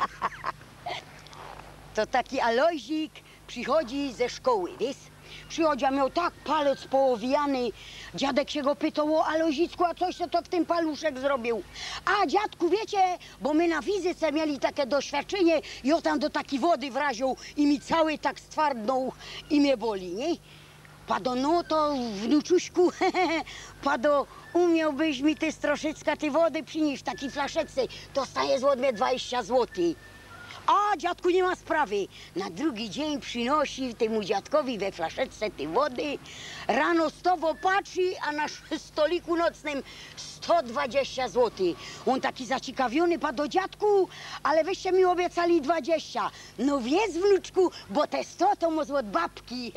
To taki Alojzik przychodzi ze szkoły, wiesz? Przychodzi, a miał tak palec poowijany. Dziadek się go pytał: o Alojzicku, a coś to w tym paluszek zrobił? A dziadku, wiecie, bo my na fizyce mieli takie doświadczenie i on tam do takiej wody wraził i mi cały tak stwardnął i mnie boli, nie? Pado, no to wnuczuśku, pado, umiałbyś mi ty troszeczkę tej wody przynieść, takiej flaszeczce, to staje od mnie 20 złotych. A dziadku, nie ma sprawy. Na drugi dzień przynosi temu dziadkowi we flaszeczce tej wody. Rano stowo patrzy, a na stoliku nocnym 120 zł. On taki zaciekawiony, padł: dziadku, ale wyście mi obiecali 20. No wiesz, wnuczku, bo te 100 to może od babki.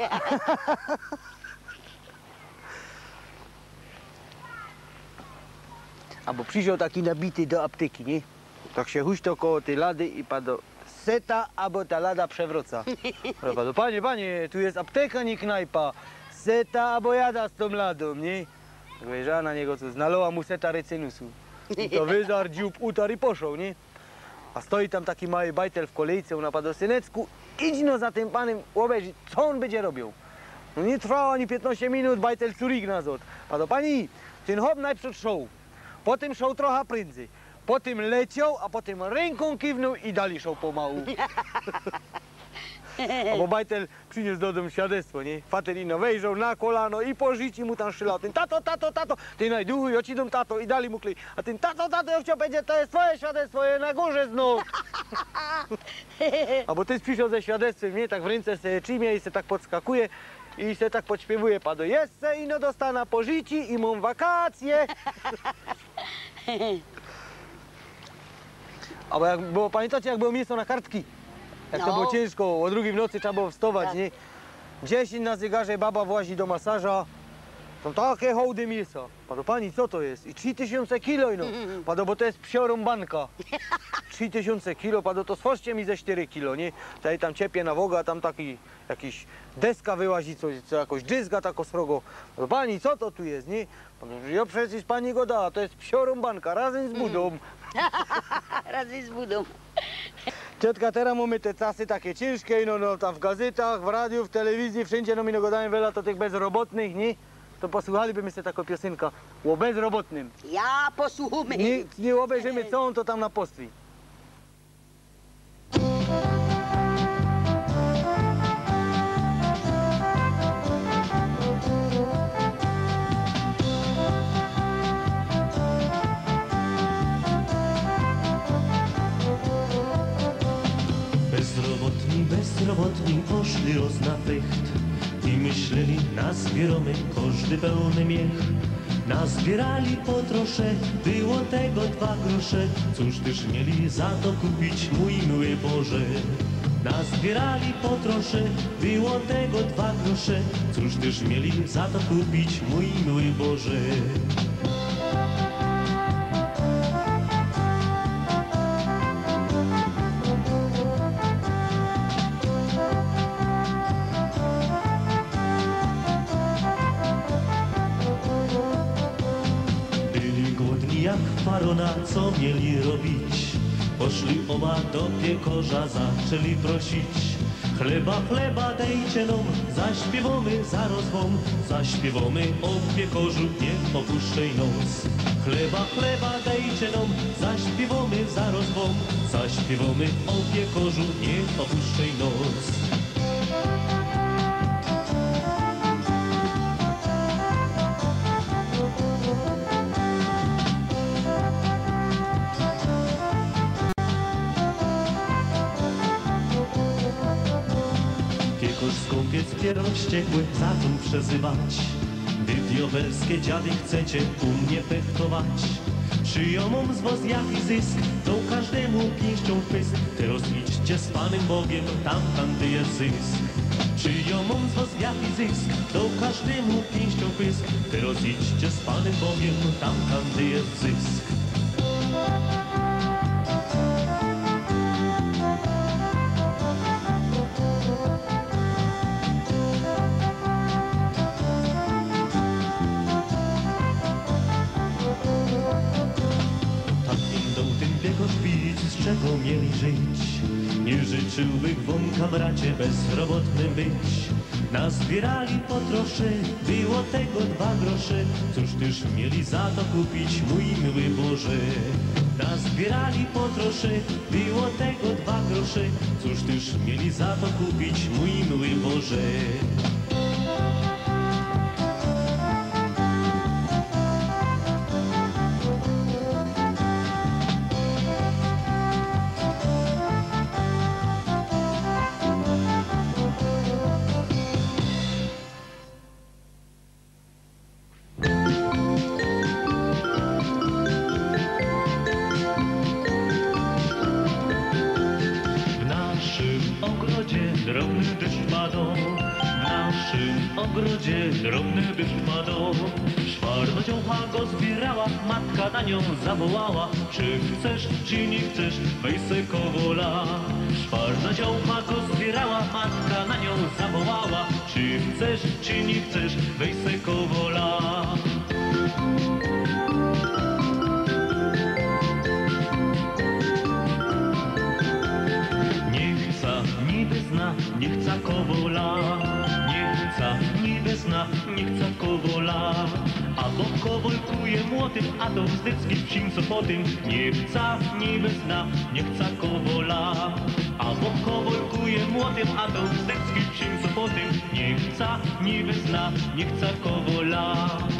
Albo przyjrzał taki nabity do apteki, nie? Tak się huśto koło tej lady i padł: seta, albo ta lada przewraca. Padł: panie, tu jest apteka, nie knajpa. Seta, albo jada z tą ladą, nie? Wyjrzała na niego, co znalała mu seta recynusu. I to wyzar, dziób, utarł i poszł, nie? A stoi tam taki mały bajtel w kolejce, ona padł: synecku, idź no za tym panem, obejrzyj, co on będzie robił. No nie trwało ani 15 minut, bajtel curik nazot. Padł: pani, ten hop najprzód szł, potem szł trochę prędzej. Potem leciał, a potem ręką kiwnął i dalej szł pomału. Albo bajtel przyniósł do domu świadectwo, nie? Faterino wejrzał na kolano i po życiu mu tam szylał. Ten: tato, ty najduchu, ja ci dam tato, i dali mu klej. A ten: tato, ja chciał powiedzieć, to jest twoje świadectwo, je na górze znów. Albo ty przyszedł ze świadectwem, nie? Tak w ręce se trzymie i se tak podskakuje i se tak podśpiewuje. Padł: jest se ino dostana po życiu i mam wakacje. Albo jak było, pamiętacie, jak było miejsce na kartki? Jak to było ciężko, o drugiej w nocy trzeba było wstawać, tak. Nie? 10 na zegarze baba włazi do masaża. Są takie hołdy mięsa. Padł: pani, co to jest? I 3000 kilo, no. Padł: bo to jest psiorąbanka. 3000 kilo, padł: to stworzcie mi ze 4 kilo, nie? Tutaj tam ciepie na woga, tam taki jakiś deska wyłazi, co jakoś dżyzga tako srogo. Padł: pani, co to tu jest, nie? Padł: ja przecież pani go da, to jest psiorąbanka, razem z budą. Razem z budą. Ciotka, teraz mamy te czasy takie ciężkie, no tam w gazetach, w radiu, w telewizji, wszędzie no mi gadają wiele to tych bezrobotnych, nie? To posłuchalibyśmy sobie taką piosenkę o bezrobotnym. Ja posłuchamy. Nie obejrzymy, co on to tam napostwi. Bezrobotni poszli roz na fecht i myśleli, nazbieramy każdy pełny miech. Nazbierali po trosze, było tego 2 grosze, cóż też mieli za to kupić, mój miły Boże. Nazbierali po trosze, było tego 2 grosze, cóż też mieli za to kupić, mój miły Boże. Jak parona, co mieli robić? Poszli oba do piekorza, zaczęli prosić: chleba, dejcie nam, zaśpiewamy zaraz wam, zaśpiewamy o piekorzu, nie opuszczaj nos. Chleba, dejcie nam, zaśpiewamy zaraz wam, zaśpiewamy o piekorzu, nie opuszczaj nos. Skąpiec pieron wściekły zaczął przezywać: wy diabelskie dziady chcecie u mnie fechtować. Przyjomom z was jaki zysk, to każdemu pięścią pysk. Teraz idźcie z Panem Bogiem, tam gdzie jest zysk. Przyjomom z was jaki zysk, to każdemu pięścią pysk. Teraz idźcie z Panem Bogiem, tam gdzie jest zysk. żyć. Nie życzyłbych wam, kamracie, bezrobotnym być. Nazbierali po troszy, było tego 2 groszy. Cóż też mieli za to kupić, mój miły Boże? Nazbierali po troszy, było tego 2 groszy. Cóż też mieli za to kupić, mój miły Boże? Drobny deszcz padał, w naszym ogrodzie drobny deszcz padał. Szwarnodziołcha go zbierała, matka na nią zawołała: czy chcesz, czy nie chcesz, weź se kowola. Szwarnodziołcha go zbierała, matka na nią zawołała: czy chcesz, czy nie chcesz, weź se kowola. Nie chce kowola, nie chce, niby zna, nie chce kowola. A bo kowolkuje młotym, a to wzdycki wsim co po tym. Nie chce, niby zna, nie chce kowola. A bo kowolkuje młotym, a to wzdycki wsim co po tym. Nie chce, niby zna, nie chce kowola.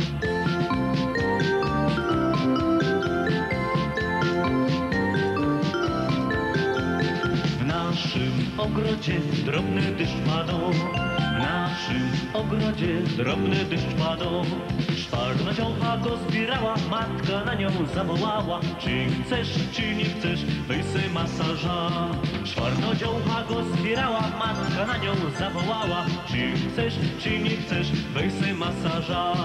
W naszym ogrodzie drobny deszcz padał, w naszym ogrodzie drobny deszcz padał. Szwarnodziołcha go zbierała, matka na nią zawołała: czy chcesz, czy nie chcesz, weź se masaża. Szwarnodziołcha go zbierała, matka na nią zawołała: czy chcesz, czy nie chcesz, weź se masaża.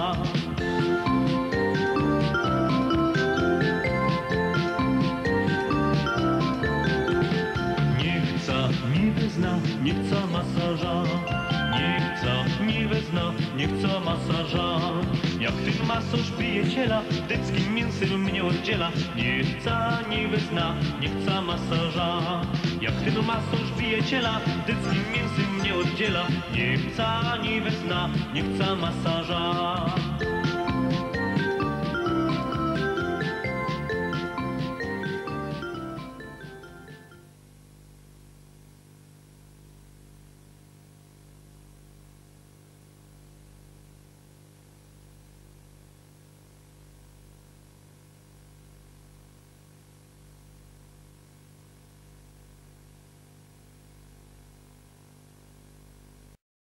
Niby zna, nie chce masaża. Nie chce, niby zna, nie chce masaża. Jak ten masaż bije ciela, dyckim mięsem mnie oddziela. Nie chce, niby zna, nie chce masaża. Jak ten masaż bije ciela, dyckim mięsem mnie oddziela. Nie chce, niby zna, nie chce masaża.